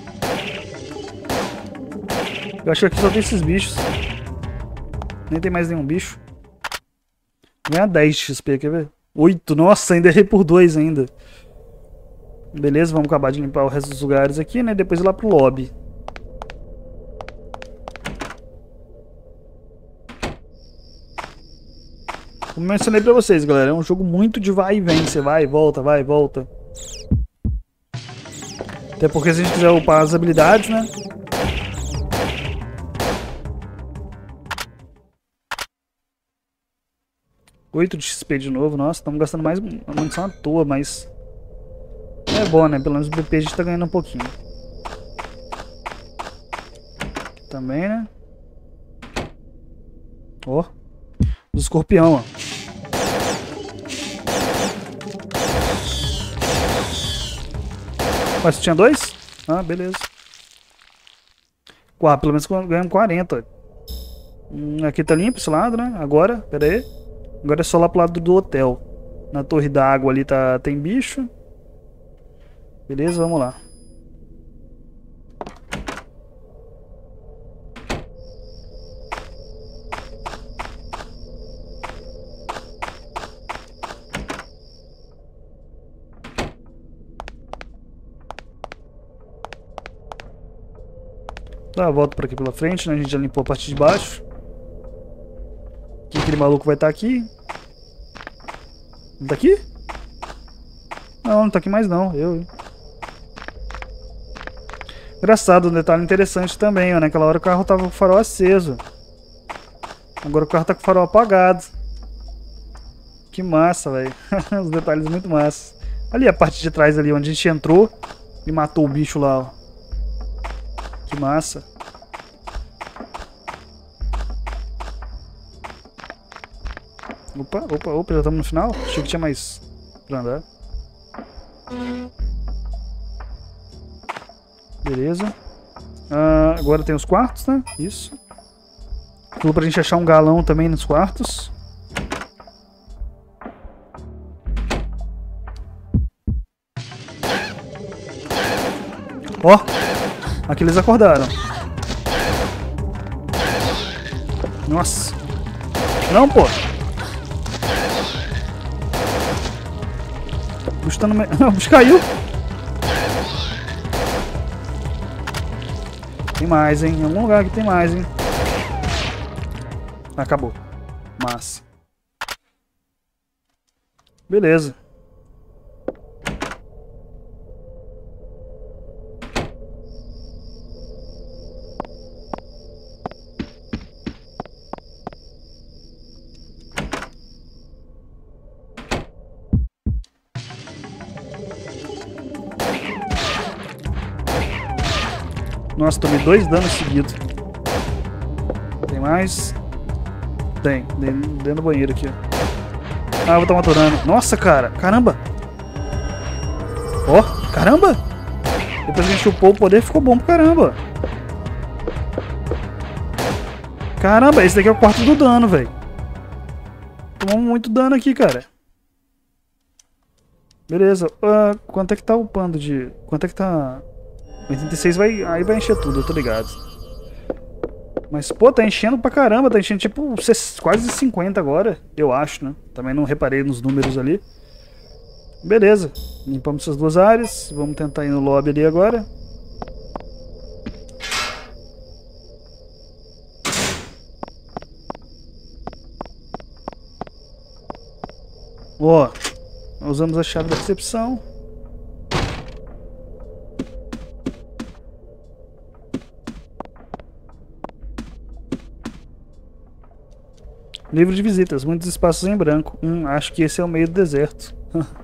Eu acho que aqui só tem esses bichos. Nem tem mais nenhum bicho. Ganha dez de X P, quer ver? oito, nossa, ainda errei por dois ainda. Beleza, vamos acabar de limpar o resto dos lugares aqui, né? Depois ir lá pro lobby. Como eu mencionei pra vocês, galera, é um jogo muito de vai e vem. Você vai e volta, vai e volta. Até porque se a gente quiser upar as habilidades, né? oito de X P de novo, nossa, estamos gastando mais munição à toa, mas... É bom, né? Pelo menos o B P a gente tá ganhando um pouquinho. Aqui também, né? Ó. Os escorpião, ó. Mas tinha dois? Ah, beleza. Uau, pelo menos ganhamos quarenta. Hum, aqui tá limpo esse lado, né? Agora, pera aí. Agora é só lá pro lado do hotel. Na torre da água ali tá, tem bicho. Beleza, vamos lá. Tá, volta por aqui pela frente, né? A gente já limpou a parte de baixo. Que aquele maluco vai estar aqui. Não tá aqui? Não, não tá aqui mais não. Eu, hein? Engraçado, um detalhe interessante também, ó. Naquela hora o carro tava com o farol aceso. Agora o carro tá com o farol apagado. Que massa, velho. Os detalhes muito massa. Ali a parte de trás ali, onde a gente entrou e matou o bicho lá, ó. Que massa. Opa, opa, opa, já estamos no final? Achei que tinha mais pra andar. Beleza. Ah, agora tem os quartos, né? Isso. Tudo pra gente achar um galão também nos quartos. Ó, aqui eles acordaram. Nossa. Não, pô. O bicho tá no meio. O bicho caiu. Tem mais, hein? Em algum lugar aqui tem mais, hein? Acabou. Massa. Beleza. Nossa, tomei dois danos seguidos. Tem mais? Tem, dentro do banheiro aqui, ó. Ah, eu vou tomar aturando. Nossa, cara, caramba! Ó, oh, caramba! Depois que a gente chupou o poder, ficou bom pro caramba. Caramba, esse daqui é o quarto do dano, velho. Tomamos muito dano aqui, cara. Beleza. Uh, quanto é que tá upando de... Quanto é que tá... oitenta e seis vai... Aí vai encher tudo, eu tô ligado. Mas, pô, tá enchendo pra caramba. Tá enchendo tipo quase cinquenta agora, eu acho, né? Também não reparei nos números ali. Beleza. Limpamos essas duas áreas. Vamos tentar ir no lobby ali agora. Ó, usamos a chave da recepção. Livro de visitas, muitos espaços em branco. Hum, acho que esse é o meio do deserto.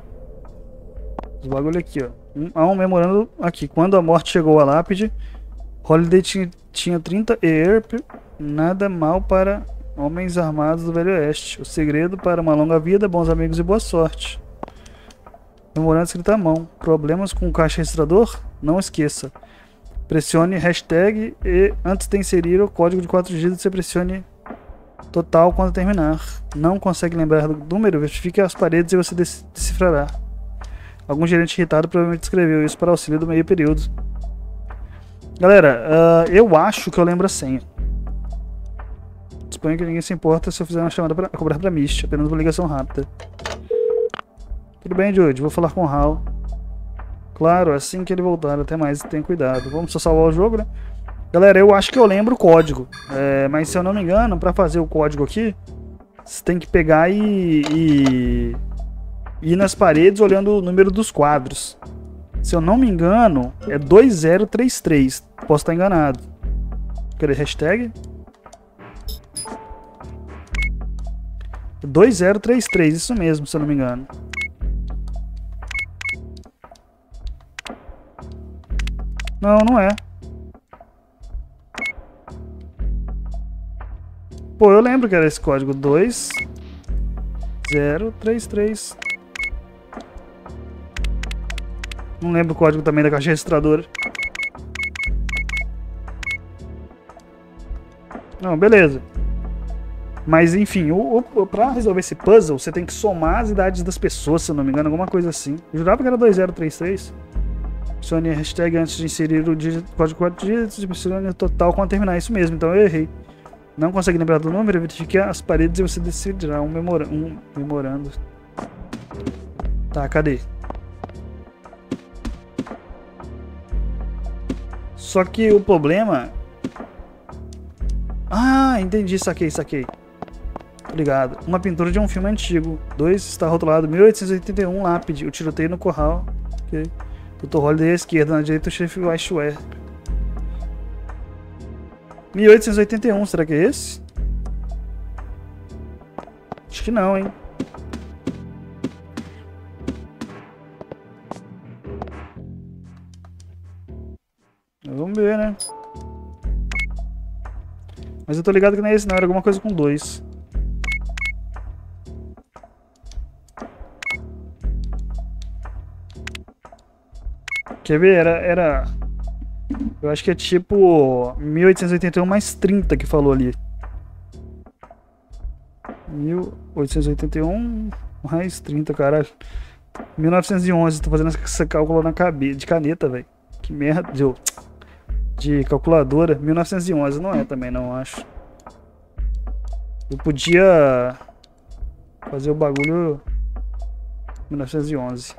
Os bagulho aqui, ó. Um, há um memorando aqui. Quando a morte chegou à lápide, Holiday tinha, tinha trinta e Earp. Nada mal para homens armados do Velho Oeste. O segredo para uma longa vida, bons amigos e boa sorte. Memorando escrito à mão. Problemas com o caixa registrador? Não esqueça. Pressione hashtag e antes de inserir o código de quatro dígitos, você pressione total quando terminar. Não consegue lembrar do número? Verifique as paredes e você decifrará. Algum gerente irritado provavelmente escreveu isso para auxílio do meio período. Galera, uh, eu acho que eu lembro a senha. Suponho que ninguém se importa se eu fizer uma chamada para cobrar para Misty, apenas uma ligação rápida. Tudo bem, Jude, vou falar com o Hal. Claro, assim que ele voltar, até mais, tenha cuidado. Vamos só salvar o jogo, né? Galera, eu acho que eu lembro o código. É, mas se eu não me engano, para fazer o código aqui, você tem que pegar e, e ir nas paredes olhando o número dos quadros. Se eu não me engano, é dois zero três três. Posso estar enganado. Cadê hashtag? dois zero três três, isso mesmo, se eu não me engano. Não, não é. Pô, eu lembro que era esse código. dois zero três três. Não lembro o código também da caixa registradora. Não, beleza. Mas enfim, o, o, pra resolver esse puzzle, você tem que somar as idades das pessoas, se eu não me engano, alguma coisa assim. Eu jurava que era dois zero três três. Pressione a hashtag antes de inserir o dígito, código quatro dígitos e pressione total quando terminar. Isso mesmo, então eu errei. Não consegue lembrar do número? Verifique as paredes e você decidirá um, memora um memorando. Tá, cadê? Só que o problema... Ah, entendi, saquei, saquei. Obrigado. Uma pintura de um filme antigo. dois está rotulado mil oitocentos e oitenta e um, lápide. O tiroteio no corral. Ok. doutor Holiday à esquerda, na direita o chefe Weishware. mil oitocentos e oitenta e um, será que é esse? Acho que não, hein? Vamos ver, né? Mas eu tô ligado que não é esse não, era alguma coisa com dois. Quer ver? Era, era... Eu acho que é tipo mil oitocentos e oitenta e um mais trinta que falou ali. mil oitocentos e oitenta e um mais trinta, caralho. mil novecentos e onze, tô fazendo esse cálculo na cabeça, de caneta, velho. Que merda, de, de calculadora. mil novecentos e onze não é também, não, acho. Eu podia fazer o bagulho mil novecentos e onze.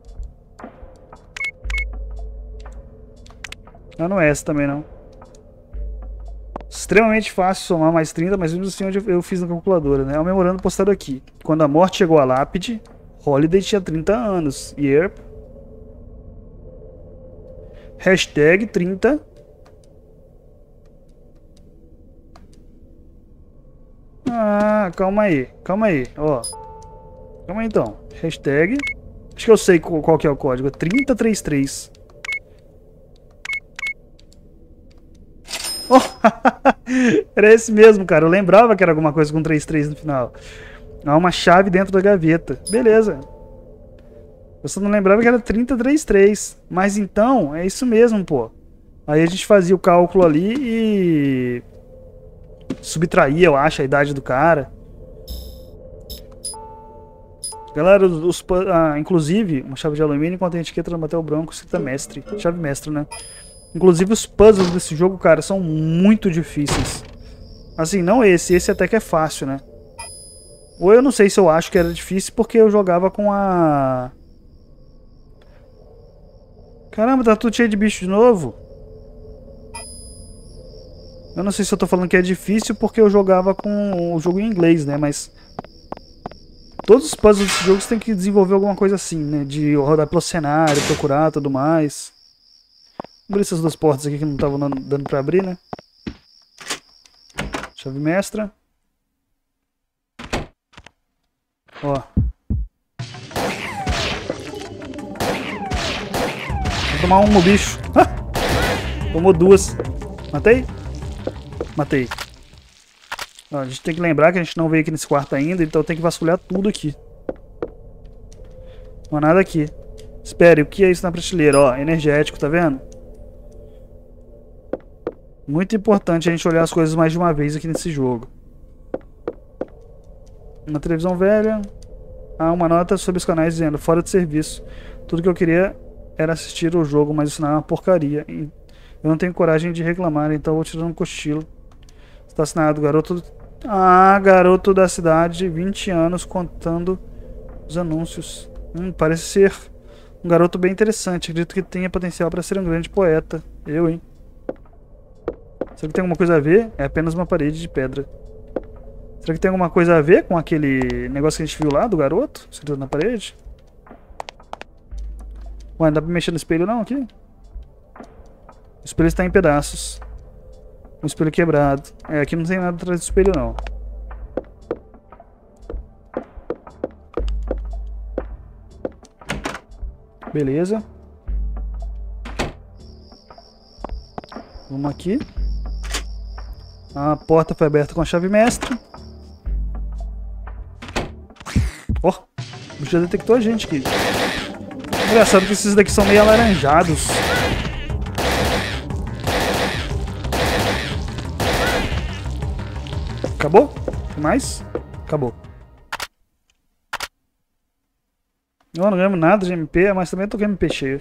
Não, não é essa também, não. Extremamente fácil somar mais trinta, mas mesmo assim eu fiz na calculadora, né? É o memorando postado aqui. Quando a morte chegou à lápide, Holiday tinha trinta anos. Year. Hashtag trinta. Ah, calma aí. Calma aí, ó. Calma aí, então. Hashtag. Acho que eu sei qual, qual que é o código. trinta trinta e três. Oh, era esse mesmo, cara. Eu lembrava que era alguma coisa com trinta e três no final. Há uma chave dentro da gaveta. Beleza. Eu só não lembrava que era trinta trinta e três. Mas então, é isso mesmo, pô. Aí a gente fazia o cálculo ali e... subtraía, eu acho, a idade do cara. Galera, os, os, ah, inclusive, uma chave de alumínio contém a etiqueta do Matel Branco escrita mestre. Chave mestre, né? Inclusive os puzzles desse jogo, cara, são muito difíceis. Assim, não esse, esse até que é fácil, né? Ou eu não sei se eu acho que era difícil porque eu jogava com a... Caramba, tá tudo cheio de bicho de novo. Eu não sei se eu tô falando que é difícil porque eu jogava com o jogo em inglês, né? Mas... todos os puzzles desse jogo você tem que desenvolver alguma coisa assim, né? De rodar pelo cenário, procurar, tudo mais. Vamos abrir essas duas portas aqui que não estavam dando pra abrir, né? Chave mestra. Ó. Vou tomar um bicho. Ah! Tomou duas. Matei? Matei. Ó, a gente tem que lembrar que a gente não veio aqui nesse quarto ainda, então tem que vasculhar tudo aqui. Não há nada aqui. Espere, o que é isso na prateleira? Ó, energético, tá vendo? Muito importante a gente olhar as coisas mais de uma vez aqui nesse jogo. Uma televisão velha. Há uma nota sobre os canais dizendo, fora de serviço. Tudo que eu queria era assistir o jogo, mas isso não é uma porcaria. Eu não tenho coragem de reclamar, então vou tirando um cochilo. Está assinado, garoto... Ah, garoto da cidade, vinte anos, contando os anúncios. Hum, parece ser um garoto bem interessante. Acredito que tenha potencial para ser um grande poeta. Eu, hein? Será que tem alguma coisa a ver? É apenas uma parede de pedra. Será que tem alguma coisa a ver com aquele negócio que a gente viu lá do garoto? Escrito na parede? Ué, não dá pra mexer no espelho não aqui? O espelho está em pedaços. Um espelho quebrado. É, aqui não tem nada atrás do espelho não. Beleza. Vamos aqui. A porta foi aberta com a chave mestra. Ó, oh, o bicho já detectou a gente aqui. Engraçado que esses daqui são meio alaranjados. Acabou? Tem mais? Acabou. Eu não ganhamos nada de M P, mas também tô com M P cheio.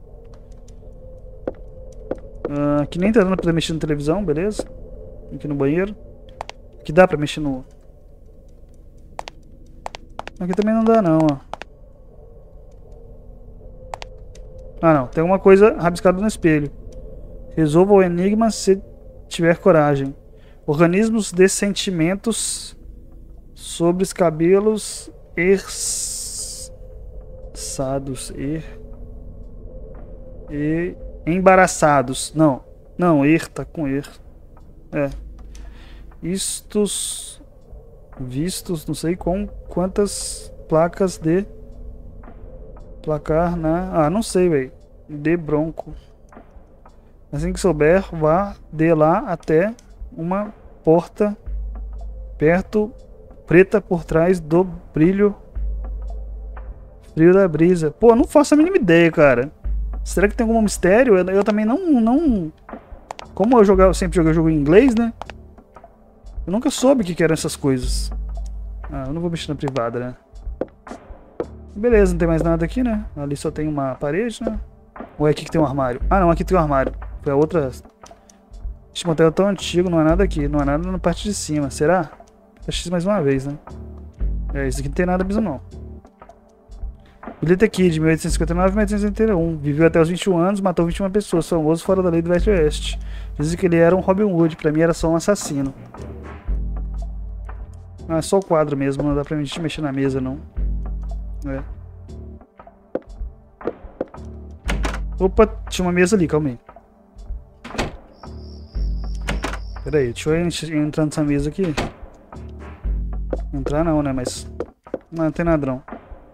Uh, aqui nem tá dando pra mexer na televisão, beleza? Aqui no banheiro. Aqui dá pra mexer no... Aqui também não dá não, ó. Ah não, tem alguma coisa rabiscada no espelho. Resolva o enigma se tiver coragem. Organismos de sentimentos sobre os cabelos erçados. Er... E... Embaraçados. Não. Não, er tá com er. É. Istos... Vistos, não sei com quantas placas de... Placar na... Ah, não sei, velho. De bronco. Assim que souber, vá de lá até uma porta perto, preta por trás do brilho frio da brisa. Pô, não faço a mínima ideia, cara. Será que tem algum mistério? Eu, eu também não, não... Como eu, jogava, eu sempre joguei jogo em inglês, né? Eu nunca soube o que, que eram essas coisas. Ah, eu não vou mexer na privada, né? Beleza, não tem mais nada aqui, né? Ali só tem uma parede, né? Ou é aqui que tem um armário? Ah, não, aqui tem um armário. Foi a outra... Esse motel é tão antigo, não há nada aqui. Não há nada na parte de cima. Será? X mais uma vez, né? É, isso aqui não tem nada mesmo, não. Bilhete aqui, de mil oitocentos e cinquenta e nove a mil oitocentos e oitenta e um. Viveu até os vinte e um anos, matou vinte e uma pessoas. Famoso fora da lei do Velho Oeste. Dizem que ele era um Robin Hood. Pra mim era só um assassino. Ah, é só o quadro mesmo. Não dá pra gente mexer na mesa, não. É. Opa, tinha uma mesa ali, calma aí. Pera aí, deixa eu entrar nessa mesa aqui. Entrar não, né, mas... Não, não tem ladrão.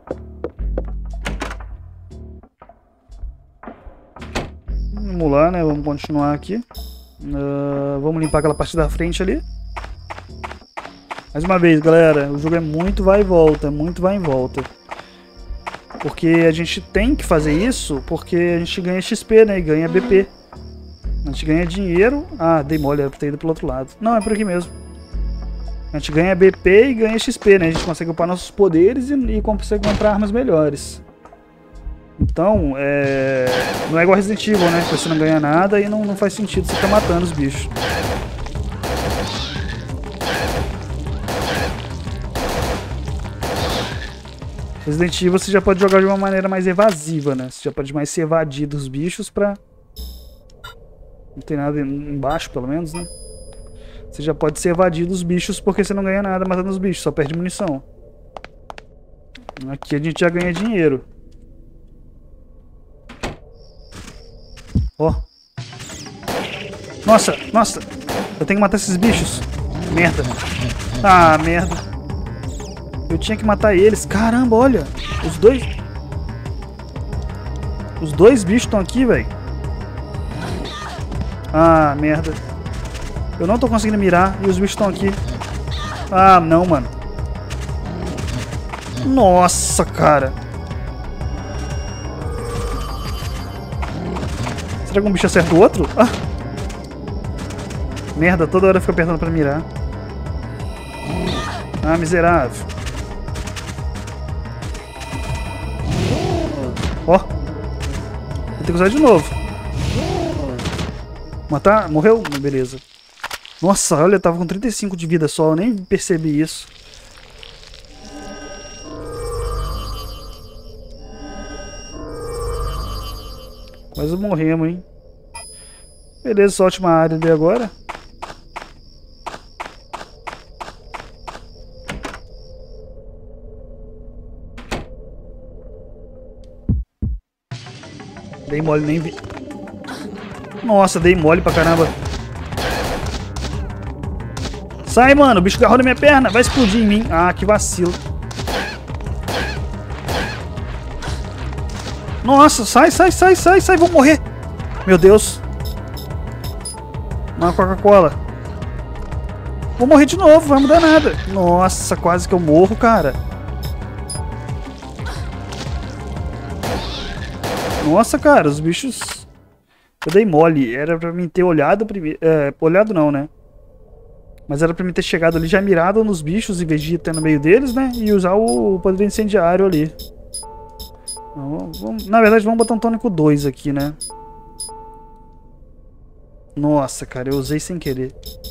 Vamos lá, né, vamos continuar aqui. Uh, vamos limpar aquela parte da frente ali. Mais uma vez, galera, o jogo é muito vai e volta, muito vai e volta. Porque a gente tem que fazer isso porque a gente ganha X P, né, e ganha B P. A gente ganha dinheiro... Ah, dei mole, era pra ter ido pro outro lado. Não, é por aqui mesmo. A gente ganha B P e ganha X P, né? A gente consegue upar nossos poderes e, e consegue comprar armas melhores. Então, é... Não é igual Resident Evil, né? Você não ganha nada e não, não faz sentido você ficar matando os bichos. Resident Evil você já pode jogar de uma maneira mais evasiva, né? Você já pode mais se evadir dos bichos pra... Não tem nada embaixo, pelo menos, né? Você já pode se evadir dos bichos porque você não ganha nada matando os bichos, só perde munição. Aqui a gente já ganha dinheiro. Ó. Nossa, nossa. Eu tenho que matar esses bichos. Merda. Ah, merda. Eu tinha que matar eles. Caramba, olha. Os dois... Os dois bichos estão aqui, velho. Ah, merda. Eu não tô conseguindo mirar e os bichos estão aqui. Ah, não, mano. Nossa, cara. Será que um bicho acerta o outro? Ah. Merda, toda hora fica apertando pra mirar. Ah, miserável. Ó. Vou ter que usar de novo. Matar? Morreu? Beleza. Nossa, olha, eu tava com trinta e cinco de vida só. Eu nem percebi isso. Quase morremos, hein? Beleza, essa última área ali agora. Dei mole, nem vi. Nossa, dei mole pra caramba. Sai, mano. O bicho agarrou na minha perna. Vai explodir em mim. Ah, que vacilo. Nossa, sai, sai, sai, sai, sai. Vou morrer. Meu Deus. Uma Coca-Cola. Vou morrer de novo. Vai mudar nada. Nossa, quase que eu morro, cara. Nossa, cara, os bichos... Eu dei mole. Era pra mim ter olhado primeiro... É, olhado não, né? Mas era pra mim ter chegado ali já mirado nos bichos em vez de ir no meio deles, né? E usar o poder incendiário ali. Vamos, vamos... Na verdade, vamos botar um tônico dois aqui, né? Nossa, cara, eu usei sem querer.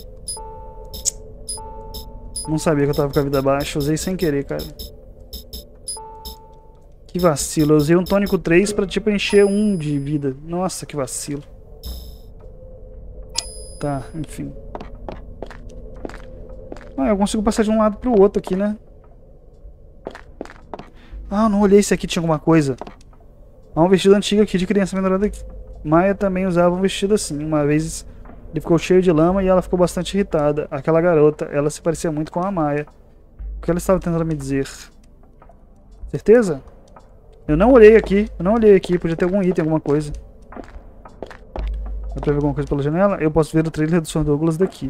Não sabia que eu tava com a vida baixa. Usei sem querer, cara. Que vacilo. Eu usei um tônico três pra tipo encher um de vida. Nossa, que vacilo. Tá, enfim. Ah, eu consigo passar de um lado pro outro aqui, né? Ah, não olhei se aqui tinha alguma coisa. Ah, um vestido antigo aqui de criança menor aqui. Maia também usava um vestido assim. Uma vez ele ficou cheio de lama e ela ficou bastante irritada. Aquela garota, ela se parecia muito com a Maia. O que ela estava tentando me dizer? Certeza? Eu não olhei aqui. Eu não olhei aqui. Podia ter algum item, alguma coisa. Dá pra ver alguma coisa pela janela? Eu posso ver o trailer do senhor Douglas daqui.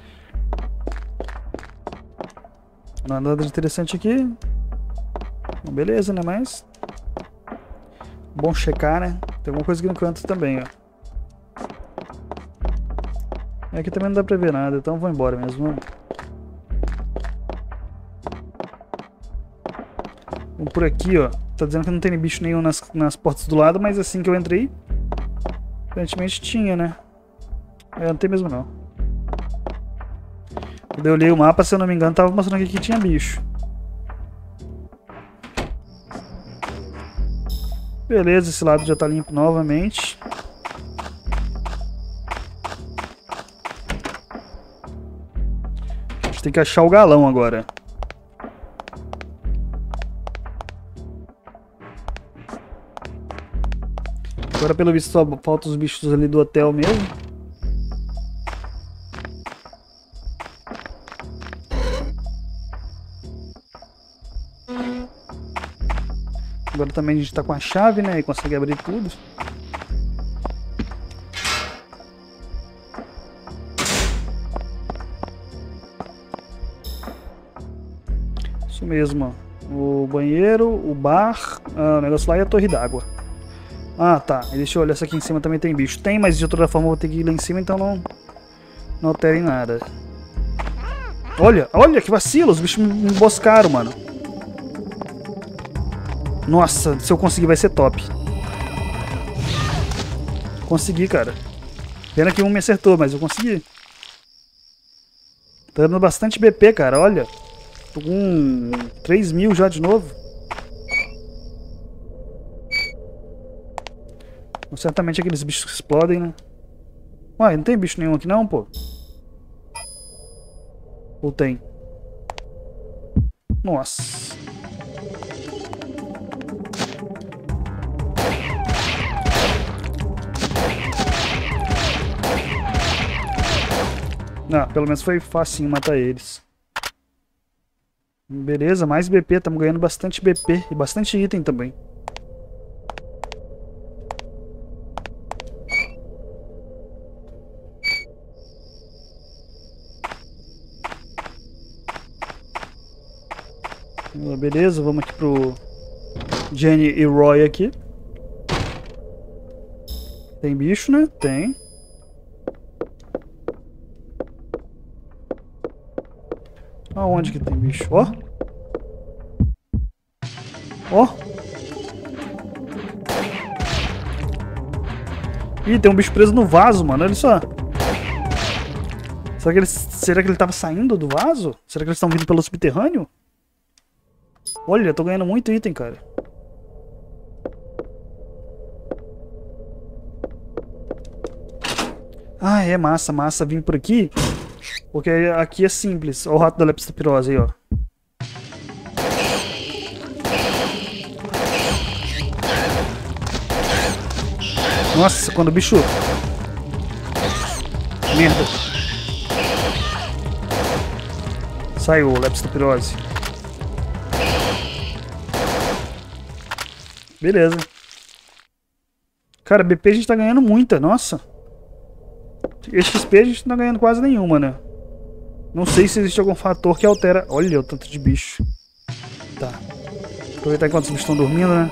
Não há nada de interessante aqui. Beleza, né? Mas... bom checar, né? Tem alguma coisa aqui no canto também, ó. Aqui também não dá pra ver nada, então vou embora mesmo. Vamos, vamos por aqui, ó. Tá dizendo que não tem bicho nenhum nas, nas portas do lado, mas assim que eu entrei... aparentemente tinha, né? É, não tem mesmo não. Quando eu olhei o mapa, se eu não me engano, tava mostrando aqui que tinha bicho. Beleza, esse lado já tá limpo novamente. A gente tem que achar o galão agora. Agora, pelo visto, só falta os bichos ali do hotel mesmo. Agora também a gente tá com a chave, né? E consegue abrir tudo. Isso mesmo, ó. O banheiro, o bar, ah, o negócio lá e a torre d'água. Ah, tá. Deixa eu olhar, essa aqui em cima também tem bicho. Tem, mas de toda forma eu vou ter que ir lá em cima, então não, não alterem nada. Olha, olha que vacilo. Os bichos me emboscaram, mano. Nossa, se eu conseguir vai ser top. Consegui, cara. Pena que um me acertou, mas eu consegui. Tá dando bastante B P, cara, olha. Tô com três mil já de novo. Certamente aqueles bichos que explodem, né? Ué, não tem bicho nenhum aqui não, pô? Ou tem? Nossa. Ah, pelo menos foi facinho matar eles. Beleza, mais B P. Estamos ganhando bastante B P e bastante item também. Beleza, vamos aqui pro Jenny e Roy aqui. Tem bicho, né? Tem. Aonde que tem bicho? Ó. Ó. Ih, tem um bicho preso no vaso, mano. Olha só. Será que ele, será que ele tava saindo do vaso? Será que eles estão vindo pelo subterrâneo? Olha, eu tô ganhando muito item, cara. Ah, é massa, massa vir por aqui. Porque aqui é simples. Olha o rato da leptospirose aí, ó. Nossa, quando o bicho... Merda. Saiu o leptospirose. Beleza. Cara, B P a gente tá ganhando muita, nossa. X P a gente não tá ganhando quase nenhuma, né? Não sei se existe algum fator que altera... Olha o tanto de bicho. Tá. Aproveitar enquanto os bichos estão dormindo, né?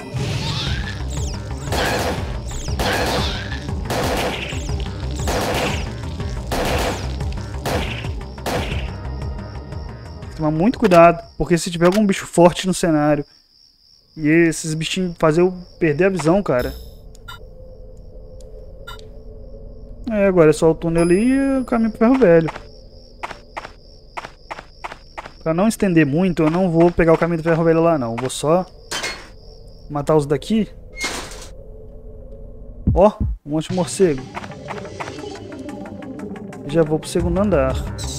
Tem que tomar muito cuidado, porque se tiver algum bicho forte no cenário e esses bichinhos fazer eu perder a visão, cara. É, agora é só o túnel ali e o caminho pro ferro velho. Pra não estender muito, eu não vou pegar o caminho do ferro velho lá, não. Eu vou só matar os daqui. Ó, um monte de morcego. E já vou pro segundo andar.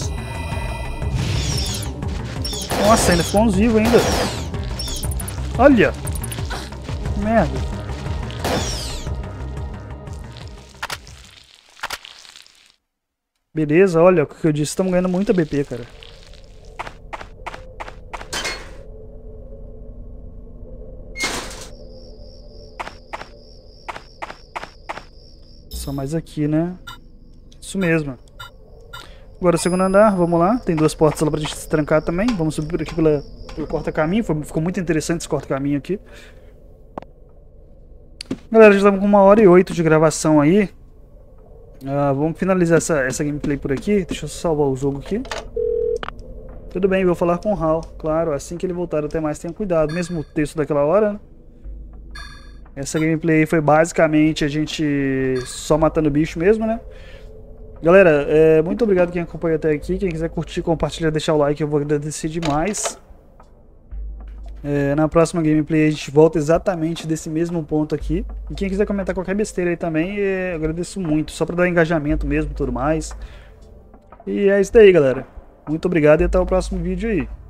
Nossa, ainda ficou uns vivos ainda. Olha! Merda. Beleza, olha o que eu disse. Estamos ganhando muita B P, cara. Só mais aqui, né? Isso mesmo. Agora o segundo andar, vamos lá. Tem duas portas lá pra gente se trancar também. Vamos subir por aqui pela, pelo corta-caminho. Ficou muito interessante esse corta-caminho aqui. Galera, já estamos com uma hora e oito de gravação aí. Uh, vamos finalizar essa, essa gameplay por aqui. Deixa eu salvar o jogo aqui. Tudo bem, vou falar com o Hal. Claro, assim que ele voltar até mais, tenha cuidado. Mesmo o texto daquela hora, né? Essa gameplay foi basicamente a gente só matando bicho mesmo, né? Galera, é, muito obrigado quem acompanhou até aqui. Quem quiser curtir, compartilhar, deixar o like, eu vou agradecer demais. É, na próxima gameplay a gente volta exatamente desse mesmo ponto aqui. E quem quiser comentar qualquer besteira aí também, é, eu agradeço muito. Só pra dar engajamento mesmo e tudo mais. E é isso daí, galera. Muito obrigado e até o próximo vídeo aí.